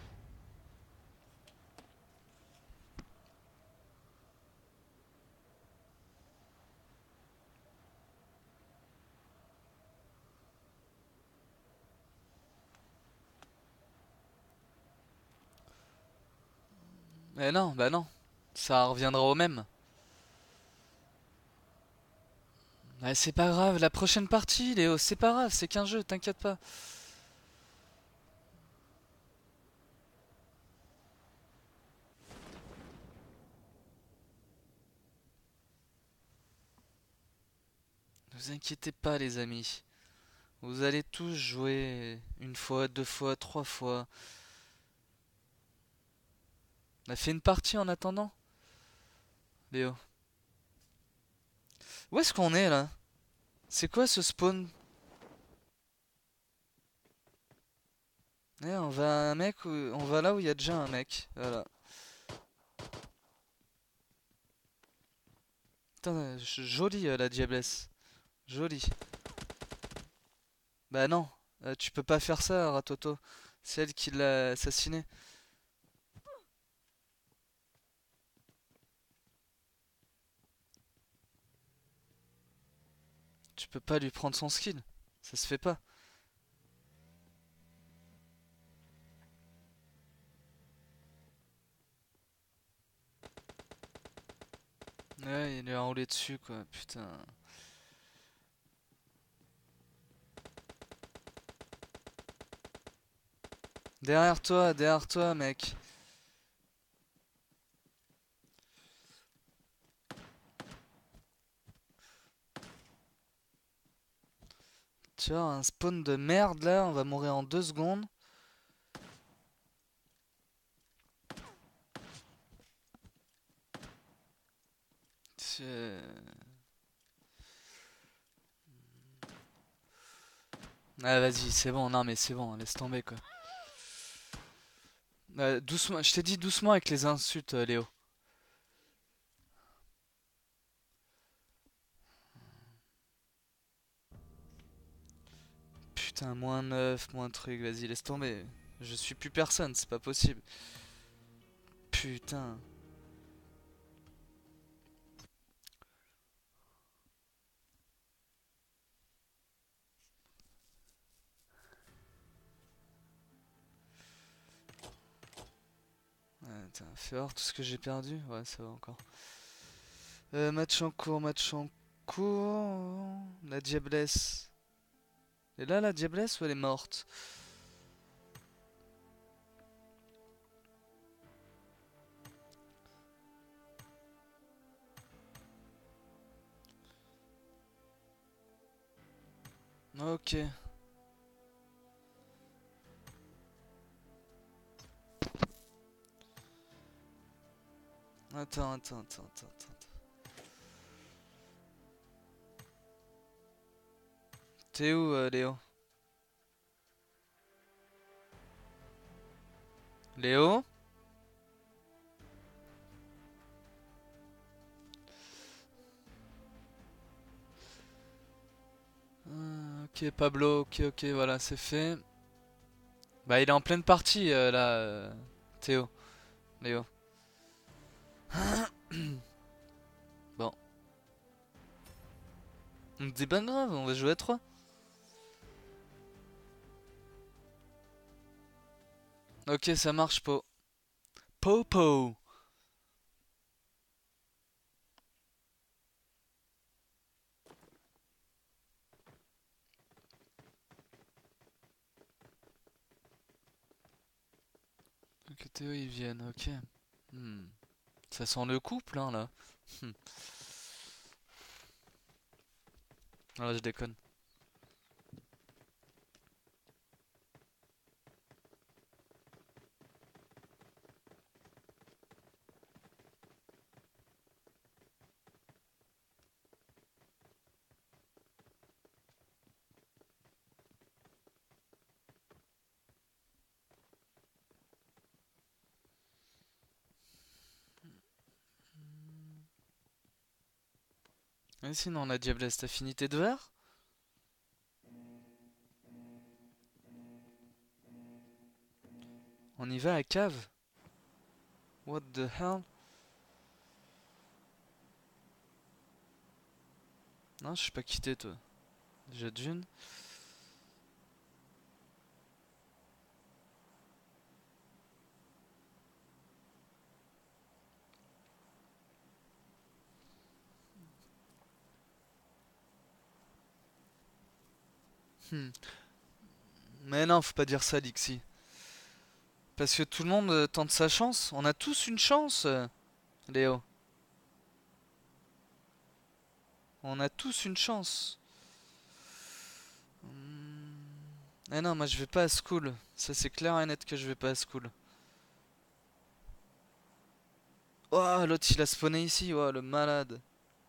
Mais non, bah non. Ça reviendra au même. Ouais, c'est pas grave, la prochaine partie, Léo, c'est pas grave, c'est qu'un jeu, t'inquiète pas. Ne vous inquiétez pas, les amis. Vous allez tous jouer une fois, deux fois, trois fois. On a fait une partie en attendant, Léo. Où est-ce qu'on est là? C'est quoi ce spawn? On va à un mec on va là où il y a déjà un mec. Voilà. Putain, jolie la diablesse. Jolie. Bah non, tu peux pas faire ça, Ratoto. C'est elle qui l'a assassiné. Tu peux pas lui prendre son skill. Ça se fait pas. Ouais, il lui a roulé dessus, quoi. Putain. Derrière toi, mec. Tu vois, un spawn de merde là, on va mourir en 2 secondes. Ah vas-y, c'est bon, non mais c'est bon, laisse tomber quoi. Doucement, je t'ai dit doucement avec les insultes, Léo. Putain, moins 9, moins truc, vas-y, laisse tomber. Je suis plus personne, c'est pas possible. Putain. Attends, fais voir tout ce que j'ai perdu. Ouais, ça va encore. Match en cours, match en cours. La diablesse. Elle est là la diablesse ou elle est morte? Ok. Attends. T'es où, Léo? Léo? Ok, Pablo, ok, voilà, c'est fait. Bah, il est en pleine partie, là, Théo. Léo. Bon. C'est pas grave, on va jouer à 3. Ok, ça marche, Po. Po. Ok, Théo, ils viennent, ok. Hmm. Ça sent le couple, hein, là. Hmm. Ah, je déconne. Et sinon, la diablesse, t'as fini tes devoirs? On y va à cave? What the hell? Non, je suis pas quitté, toi. Déjà d'une. Hmm. Mais non, faut pas dire ça, Lixi. Parce que tout le monde tente sa chance. On a tous une chance, Léo. On a tous une chance. Eh non, moi je vais pas à school. Ça c'est clair et net que je vais pas à school. Oh, l'autre il a spawné ici, oh le malade.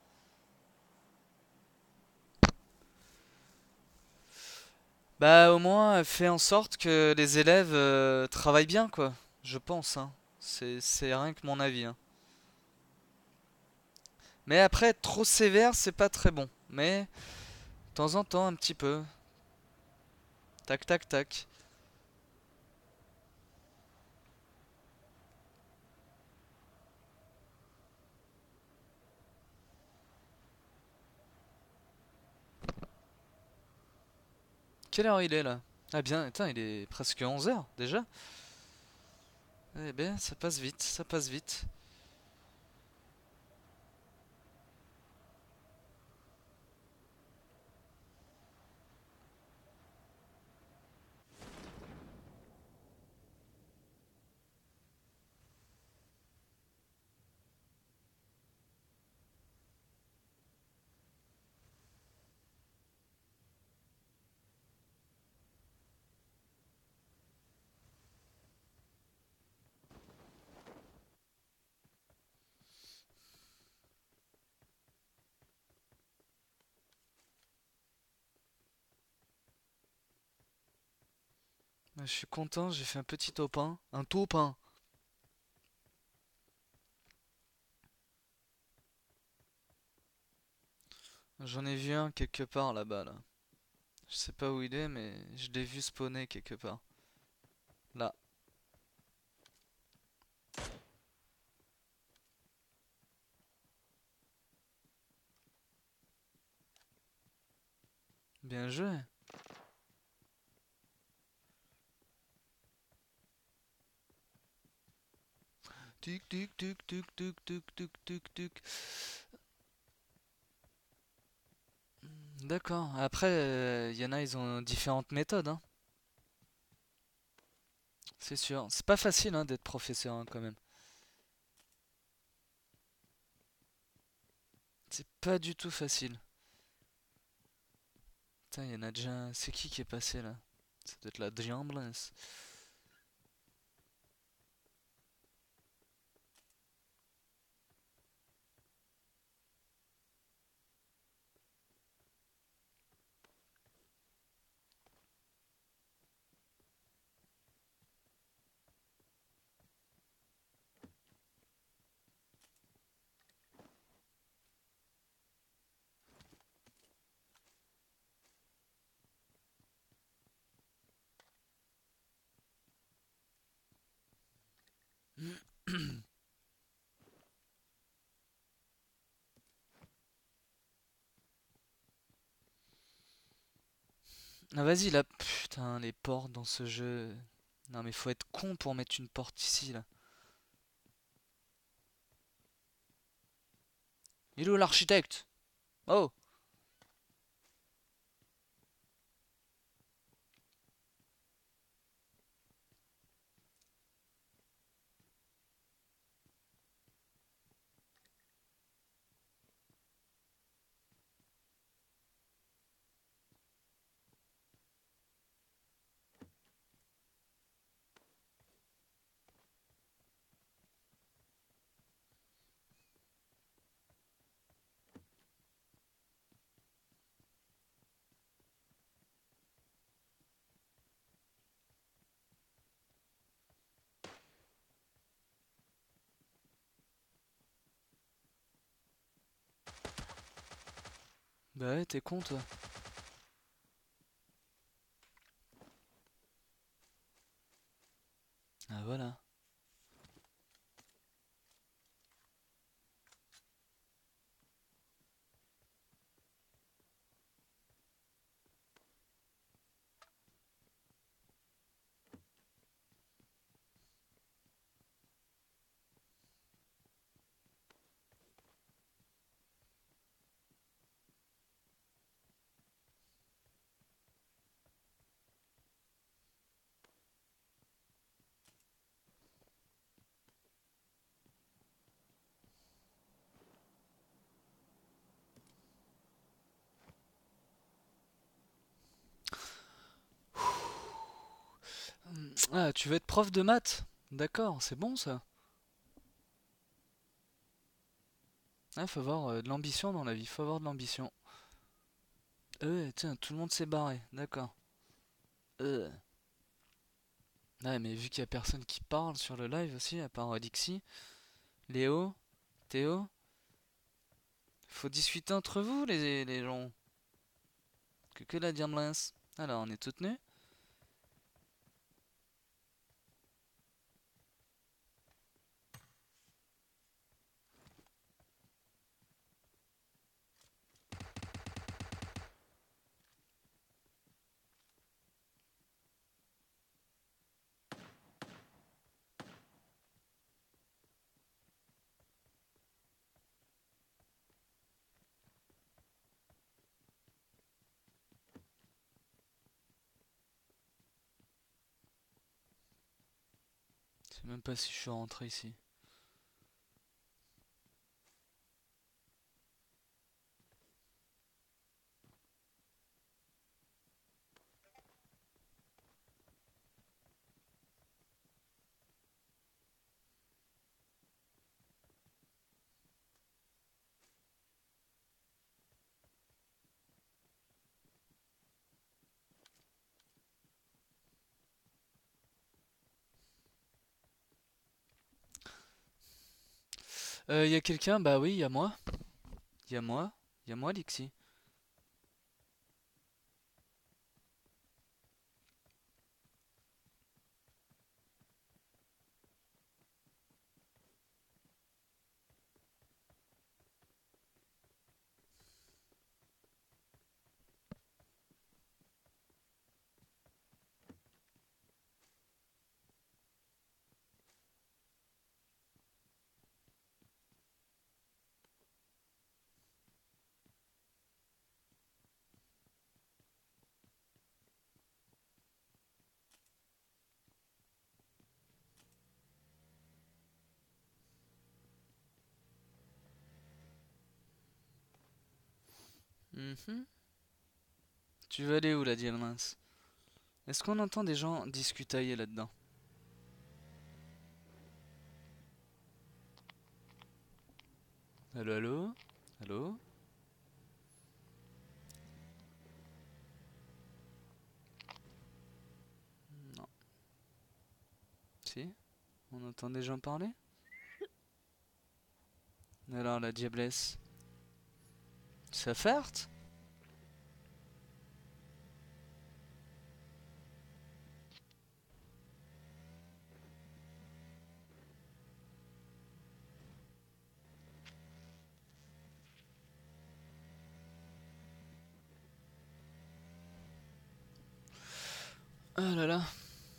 Bah au moins fais en sorte que les élèves travaillent bien quoi. Je pense, hein. C'est rien que mon avis, hein. Mais après, être trop sévère, c'est pas très bon. Mais, de temps en temps, un petit peu. Tac, tac, tac. Quelle heure il est là? Ah bien, attends, il est presque 11 heures déjà. Eh bien, ça passe vite, ça passe vite. Je suis content, j'ai fait un petit taupin. Un taupin. J'en ai vu un quelque part là-bas là. Je sais pas où il est, mais je l'ai vu spawner quelque part. Là. Bien joué. Tic tic tic tic tic tic tic tic tic. D'accord. Après, il y en a, ils ont différentes méthodes, hein. C'est sûr. C'est pas facile, hein, d'être professeur, hein, quand même. C'est pas du tout facile. Putain, il y en a déjà. C'est qui est passé là? Ça doit être la Diamblesse. Ah, vas-y là. Putain, les portes dans ce jeu. Non, mais faut être con pour mettre une porte ici là. Il est où l'architecte? Oh! Bah ouais, t'es con toi. Ah voilà. Ah, tu veux être prof de maths? D'accord, c'est bon ça. Ah, faut avoir de l'ambition dans la vie, faut avoir de l'ambition. Tiens, tout le monde s'est barré, d'accord. Euh. Ouais, mais vu qu'il y a personne qui parle sur le live aussi, à part Dixie, Léo, Théo. Faut discuter entre vous, les gens. Que la diablesse. Alors, on est toutes nues. Je sais même pas si je suis rentré ici. Y a quelqu'un? Bah oui, y a moi. Y a moi. Y a moi, Lixi. Mhm. Tu veux aller où, la diablesse? Est-ce qu'on entend des gens discutailler là-dedans? Allô, allô? Allô? Non. Si? On entend des gens parler? Alors, la diablesse? Ça farte? Ah là là.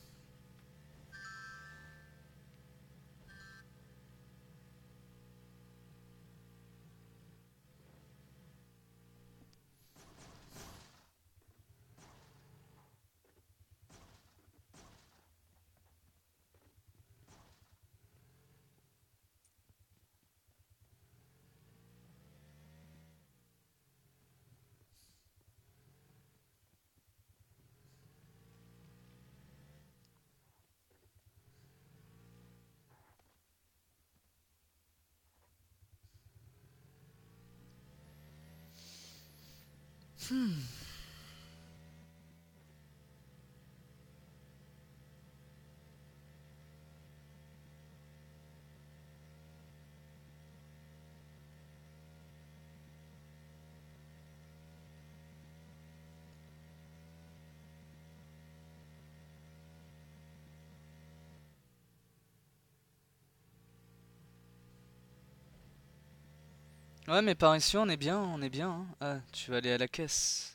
Ouais, mais par ici, on est bien, on est bien, hein. Ah, tu vas aller à la caisse.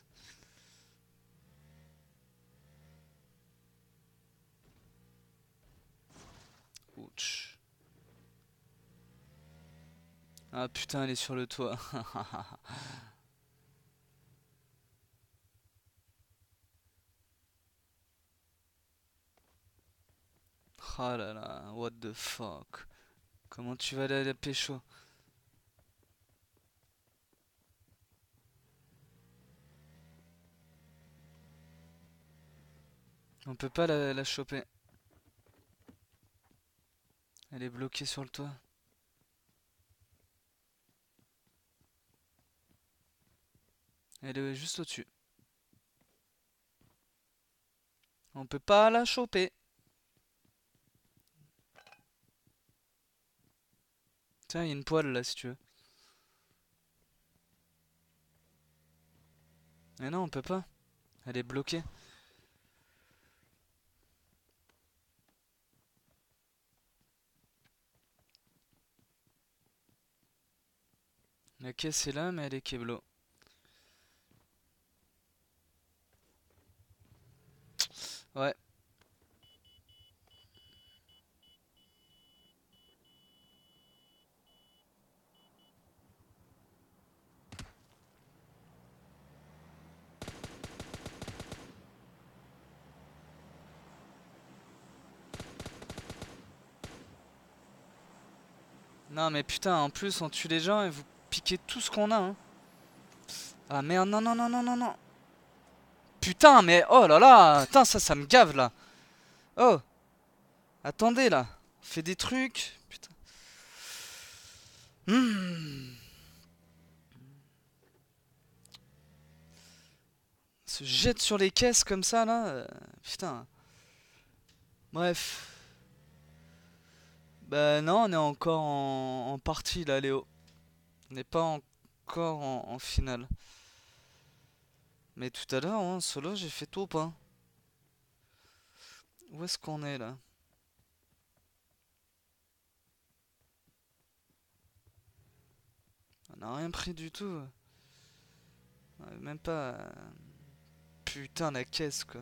Ouch. Ah putain, elle est sur le toit. Ah là là, what the fuck. Comment tu vas aller à la pécho? On peut pas la choper. Elle est bloquée sur le toit. Elle est juste au-dessus. On peut pas la choper. Tiens, il y a une poêle là si tu veux. Mais non, on peut pas. Elle est bloquée. La caisse est là, mais elle est keblo. Ouais. Non, mais putain, en plus, on tue les gens et vous piquez tout ce qu'on a, hein. Ah merde, non, non, non, non, non, non. Putain, mais oh là là. Putain, ça me gave là. Oh, attendez là. On fait des trucs. Putain. Hmm. Se jette sur les caisses comme ça là. Putain. Bref. Bah non, on est encore en partie là, Léo. On n'est pas encore en finale. Mais tout à l'heure, en solo, j'ai fait top, hein. Où est-ce qu'on est là? On n'a rien pris du tout. Même pas. Putain, la caisse quoi.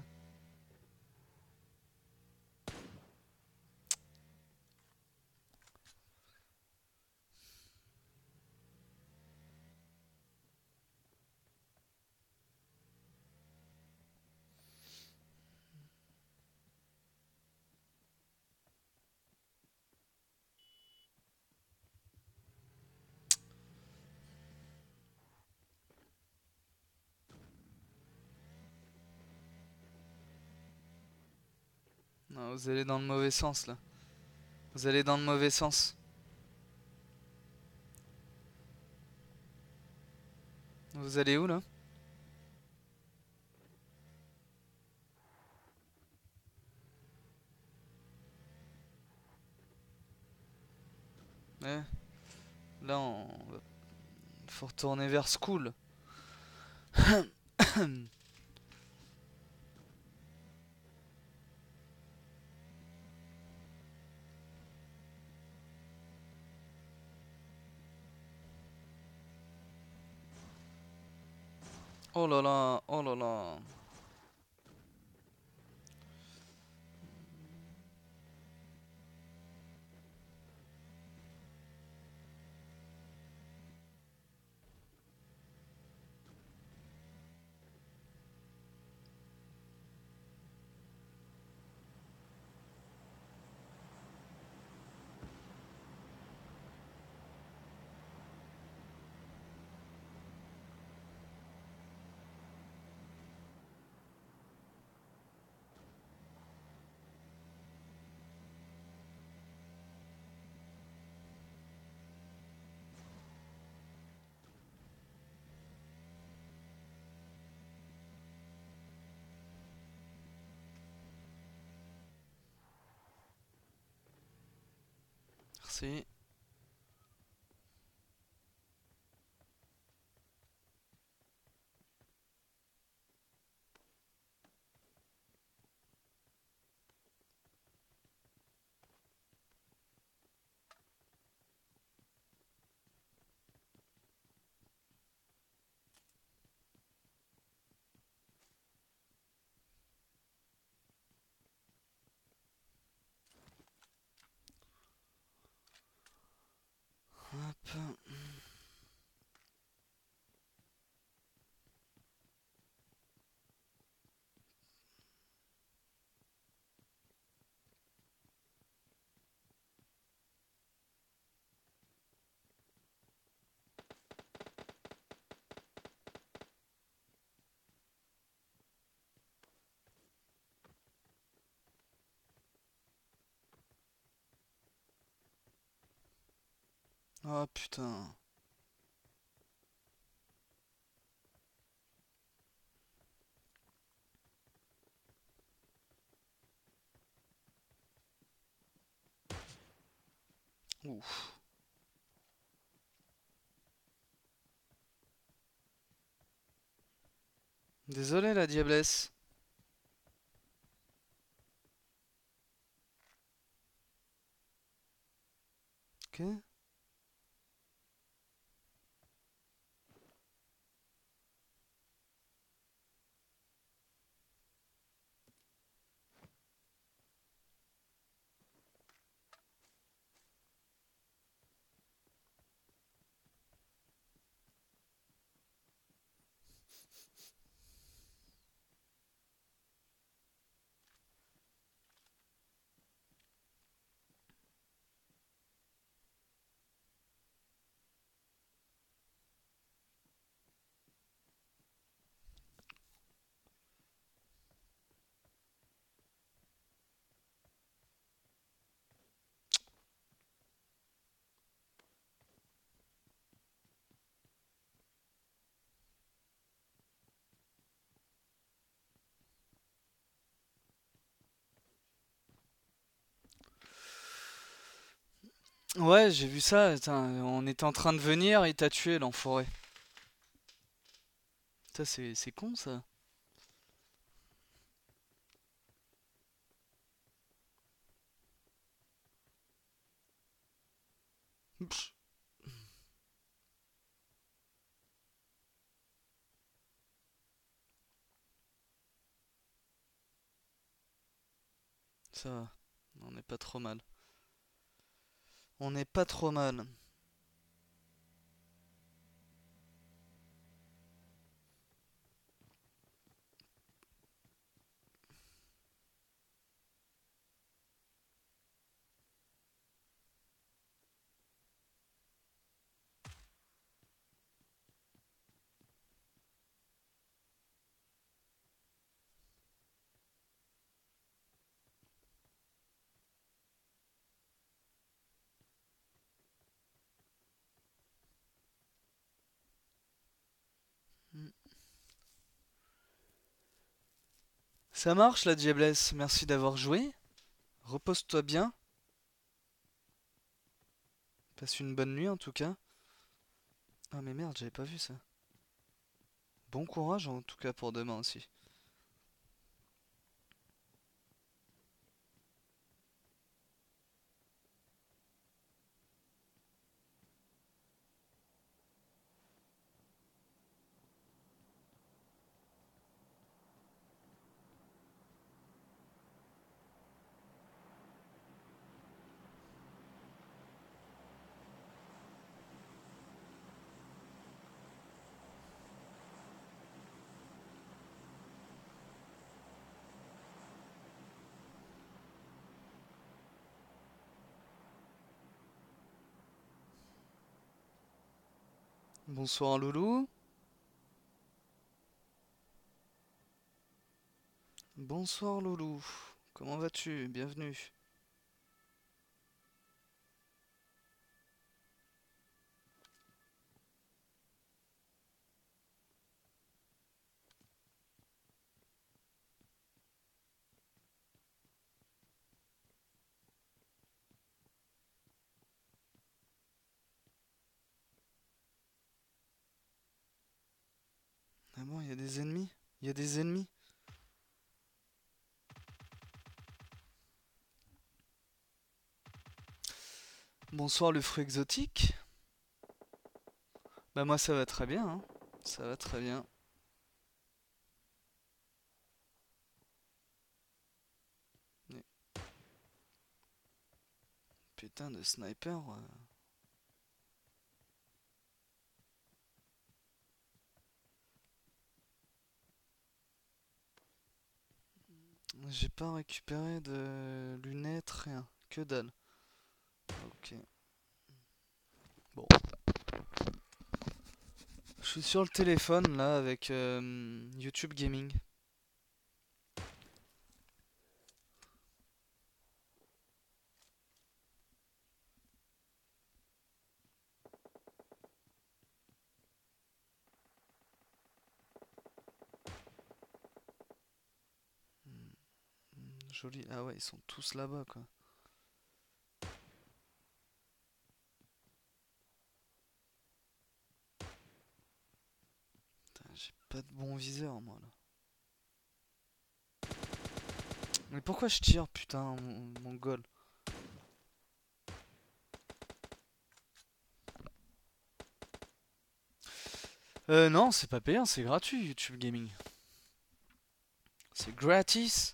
Non, vous allez dans le mauvais sens là. Vous allez dans le mauvais sens. Vous allez où là? Ouais. Là, faut retourner vers school. Oh là là, oh là là. Merci. Hop. Oh putain. Ouf. Désolé la diablesse. Ok. Ouais, j'ai vu ça. Attends, on était en train de venir, il t'a tué l'enfoiré. Ça, c'est con ça. Pff, ça va. On n'est pas trop mal. On n'est pas trop mal. Mm. Ça marche la diablesse. Merci d'avoir joué. Repose-toi bien. Passe une bonne nuit en tout cas. Ah mais merde, j'avais pas vu ça. Bon courage en tout cas pour demain aussi. Bonsoir Loulou. Bonsoir Loulou. Comment vas-tu? Bienvenue. Ah bon, il y a des ennemis? Il y a des ennemis? Bonsoir le fruit exotique. Bah moi ça va très bien, hein. Ça va très bien. Mais putain de sniper. J'ai pas récupéré de lunettes, rien. Que dalle. Ok. Bon. Je suis sur le téléphone là avec YouTube Gaming. Joli. Ah ouais, ils sont tous là-bas quoi. Putain, j'ai pas de bon viseur moi là. Mais pourquoi je tire, putain, mon goal? Non, c'est pas payant, c'est gratuit YouTube Gaming. C'est gratis.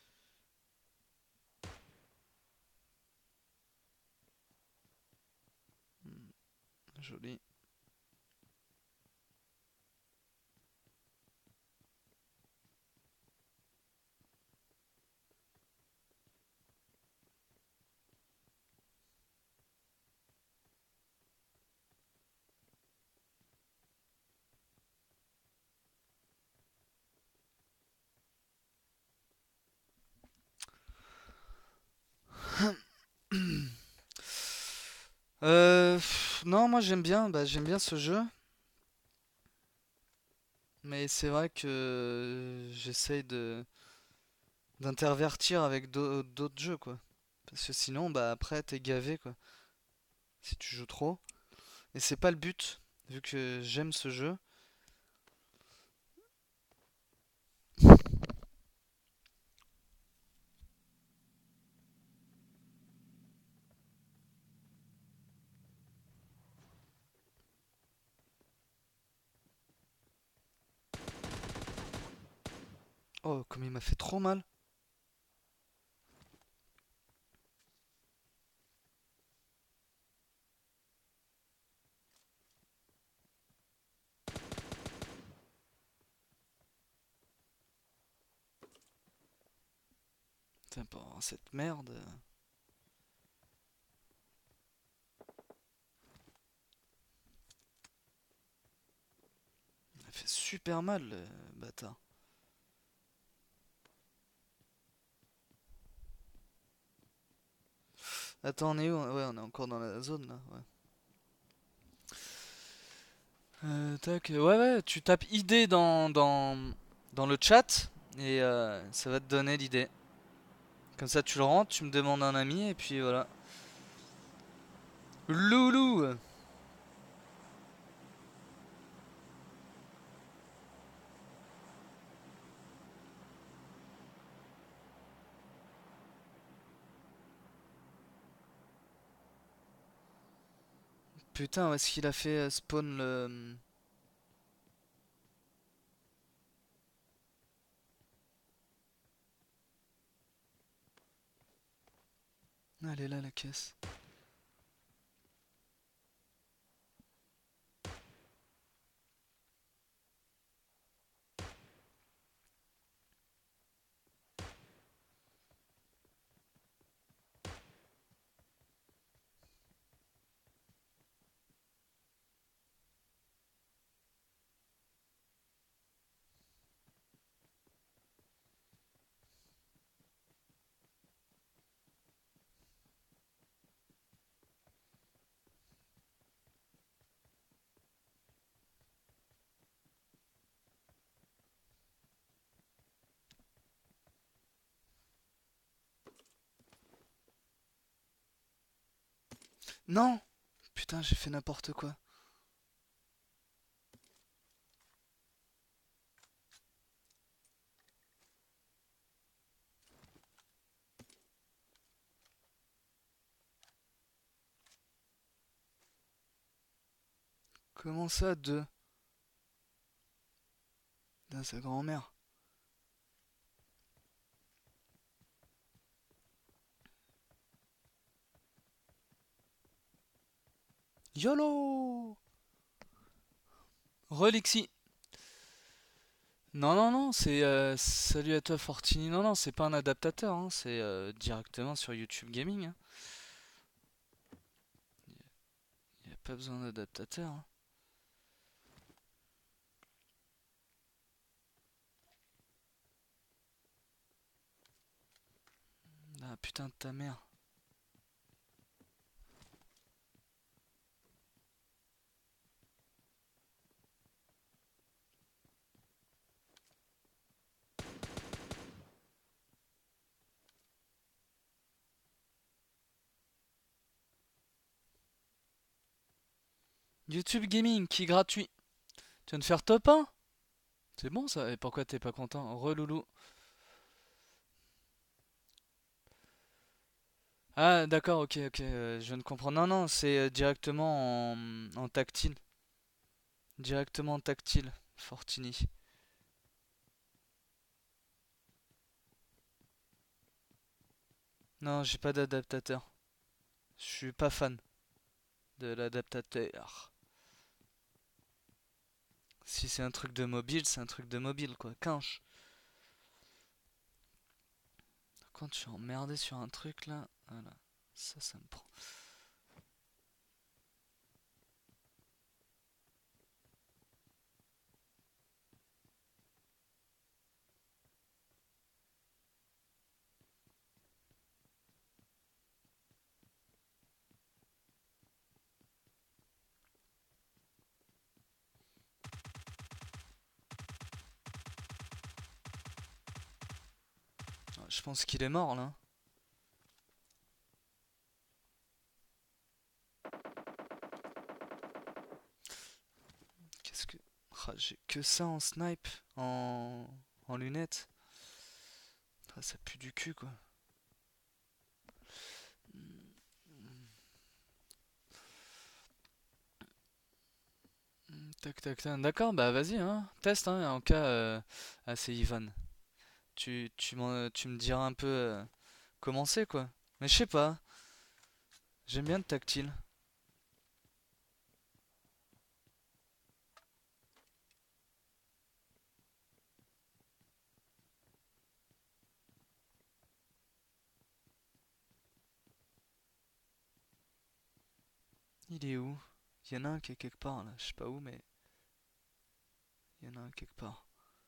Joli. Non, moi j'aime bien, j'aime bien ce jeu, mais c'est vrai que j'essaye de d'intervertir avec d'autres jeux quoi. Parce que sinon, après t'es gavé quoi, si tu joues trop. Et c'est pas le but, vu que j'aime ce jeu. Oh, comme il m'a fait trop mal. Putain, pour cette merde. Il m'a fait super mal, le bâtard. Attends, on est où? Ouais, on est encore dans la zone là. Ouais. Tac, ouais, tu tapes idée dans le chat et ça va te donner l'idée. Comme ça, tu le rentres, tu me demandes un ami et puis voilà. Loulou! Putain, où est-ce qu'il a fait spawn le. Ah, elle est là, la caisse. Non! Putain, j'ai fait n'importe quoi. Comment ça, deux? Ah, sa grand-mère. YOLO! Relixi. Non, non, non, c'est salut à toi Fortini. Non, non, c'est pas un adaptateur, hein, c'est directement sur YouTube Gaming. Hein. Y a pas besoin d'adaptateur. Hein. Ah putain de ta mère. YouTube Gaming qui est gratuit. Tu viens de faire top 1? C'est bon ça. Et pourquoi t'es pas content? Reloulou. Ah, d'accord, ok, ok, je viens de comprendre. Non, non, c'est directement en tactile. Directement en tactile, Fortini. Non, j'ai pas d'adaptateur. Je suis pas fan de l'adaptateur. Si c'est un truc de mobile, c'est un truc de mobile, quoi. Quinche. Quand je suis emmerdé sur un truc là, voilà. Ça me prend. Je pense qu'il est mort là. Qu'est-ce que. Ah, j'ai que ça en snipe, en lunettes. Ah, ça pue du cul quoi. Tac tac tac. D'accord, bah vas-y, hein. Teste, hein. En cas. Ah, c'est Ivan. Tu me diras un peu comment c'est quoi. Mais je sais pas. J'aime bien le tactile. Il est où? Il y en a un qui est quelque part là. Je sais pas où, mais il y en a un quelque part.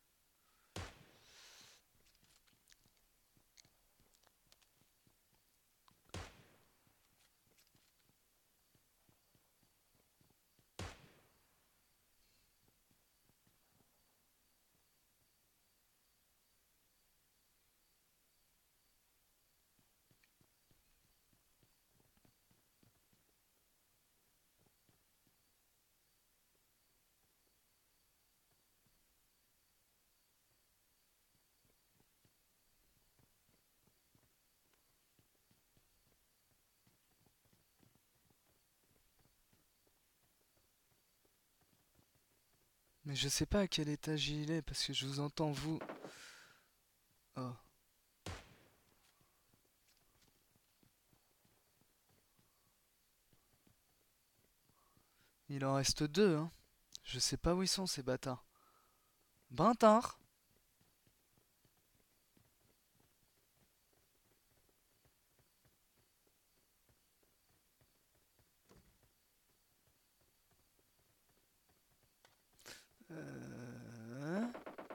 Mais je sais pas à quel étage il est parce que je vous entends vous. Oh. Il en reste deux, hein. Je sais pas où ils sont ces bâtards. Bintard. Euh...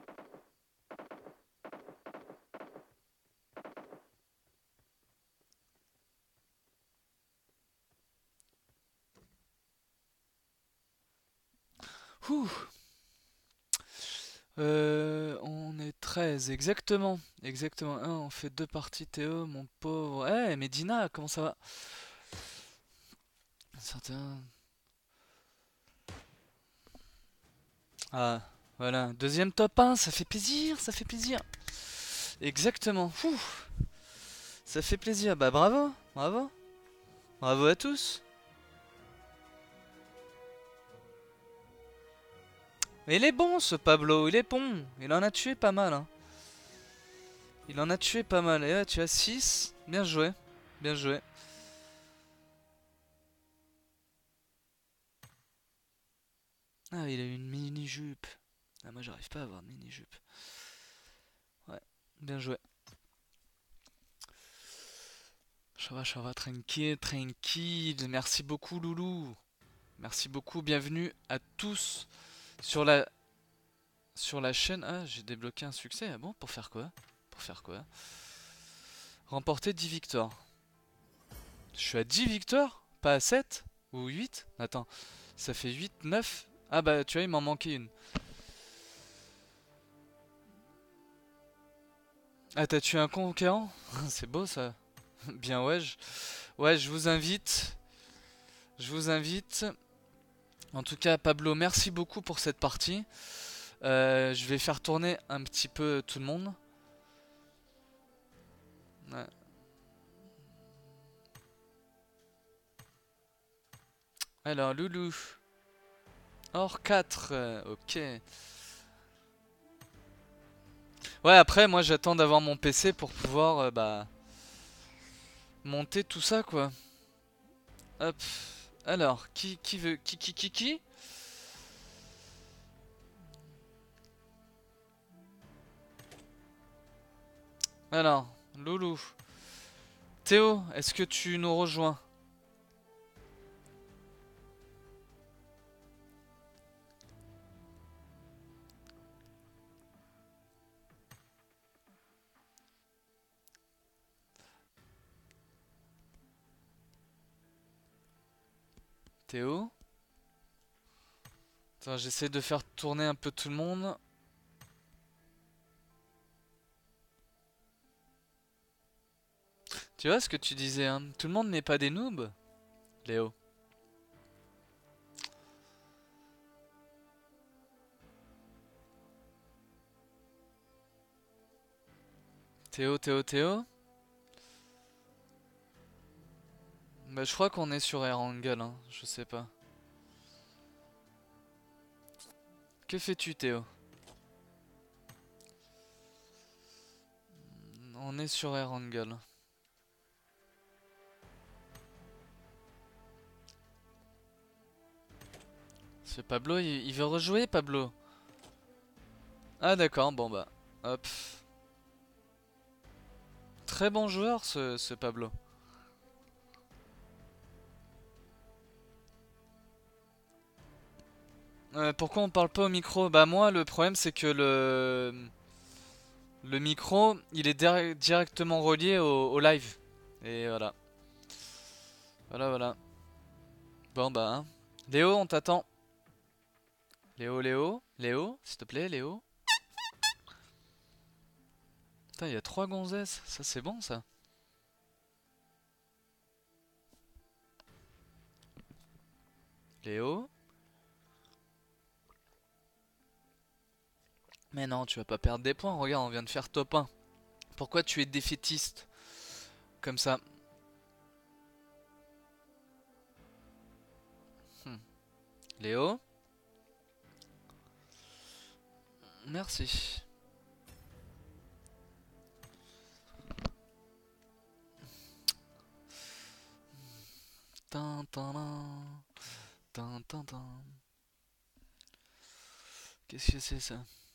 Ouh. On est 13, exactement. Exactement. On fait deux parties, Théo, mon pauvre. Eh, Medina, comment ça va? Certain. Ah, voilà. Deuxième top 1, ça fait plaisir, ça fait plaisir. Exactement. Ouh, ça fait plaisir. Bah bravo, bravo. Bravo à tous. Il est bon ce Pablo, il est bon. Il en a tué pas mal, hein. Il en a tué pas mal. Et ouais, tu as 6. Bien joué. Bien joué. Ah, il a une mini-jupe. Ah, moi, j'arrive pas à avoir de mini-jupe. Ouais, bien joué. Ça va, tranquille, tranquille. Merci beaucoup, Loulou. Merci beaucoup. Bienvenue à tous sur la chaîne. Ah, j'ai débloqué un succès. Ah bon, pour faire quoi? Pour faire quoi? Remporter 10 victoires. Je suis à 10 victoires? Pas à 7? Ou 8? Attends, ça fait 8, 9. Ah bah, tu vois, il m'en manquait une. Ah, t'as tué un conquérant? C'est beau ça. Bien ouais. Ouais, je vous invite. Je vous invite. En tout cas, Pablo, merci beaucoup pour cette partie. Je vais faire tourner un petit peu tout le monde. Ouais. Alors, Loulou. Or 4. Ok. Ouais, après, moi, j'attends d'avoir mon PC pour pouvoir, bah, monter tout ça, quoi. Hop. Alors, qui veut... Qui. Alors, Loulou. Théo, est-ce que tu nous rejoins? Théo? Attends, j'essaie de faire tourner un peu tout le monde. Tu vois ce que tu disais, hein? Tout le monde n'est pas des noobs, Léo. Théo? Bah, je crois qu'on est sur Erangel, hein. Je sais pas. Que fais-tu, Théo? On est sur Erangel. C'est Pablo, il veut rejouer, Pablo? Ah, d'accord, bon bah. Hop. Très bon joueur, ce Pablo. Pourquoi on parle pas au micro? Bah, moi, le problème, c'est que le micro, il est directement relié au live. Et voilà. Voilà. Bon bah, hein. Léo, on t'attend. Léo, s'il te plaît, Léo. Putain, il y a 3 gonzesses. Ça, c'est bon, ça. Léo. Mais non, tu vas pas perdre des points. Regarde, on vient de faire top 1. Pourquoi tu es défaitiste comme ça? Hmm. Léo. Merci. Tin, tin, tin, tin, tin, tin. Qu'est-ce que c'est ça?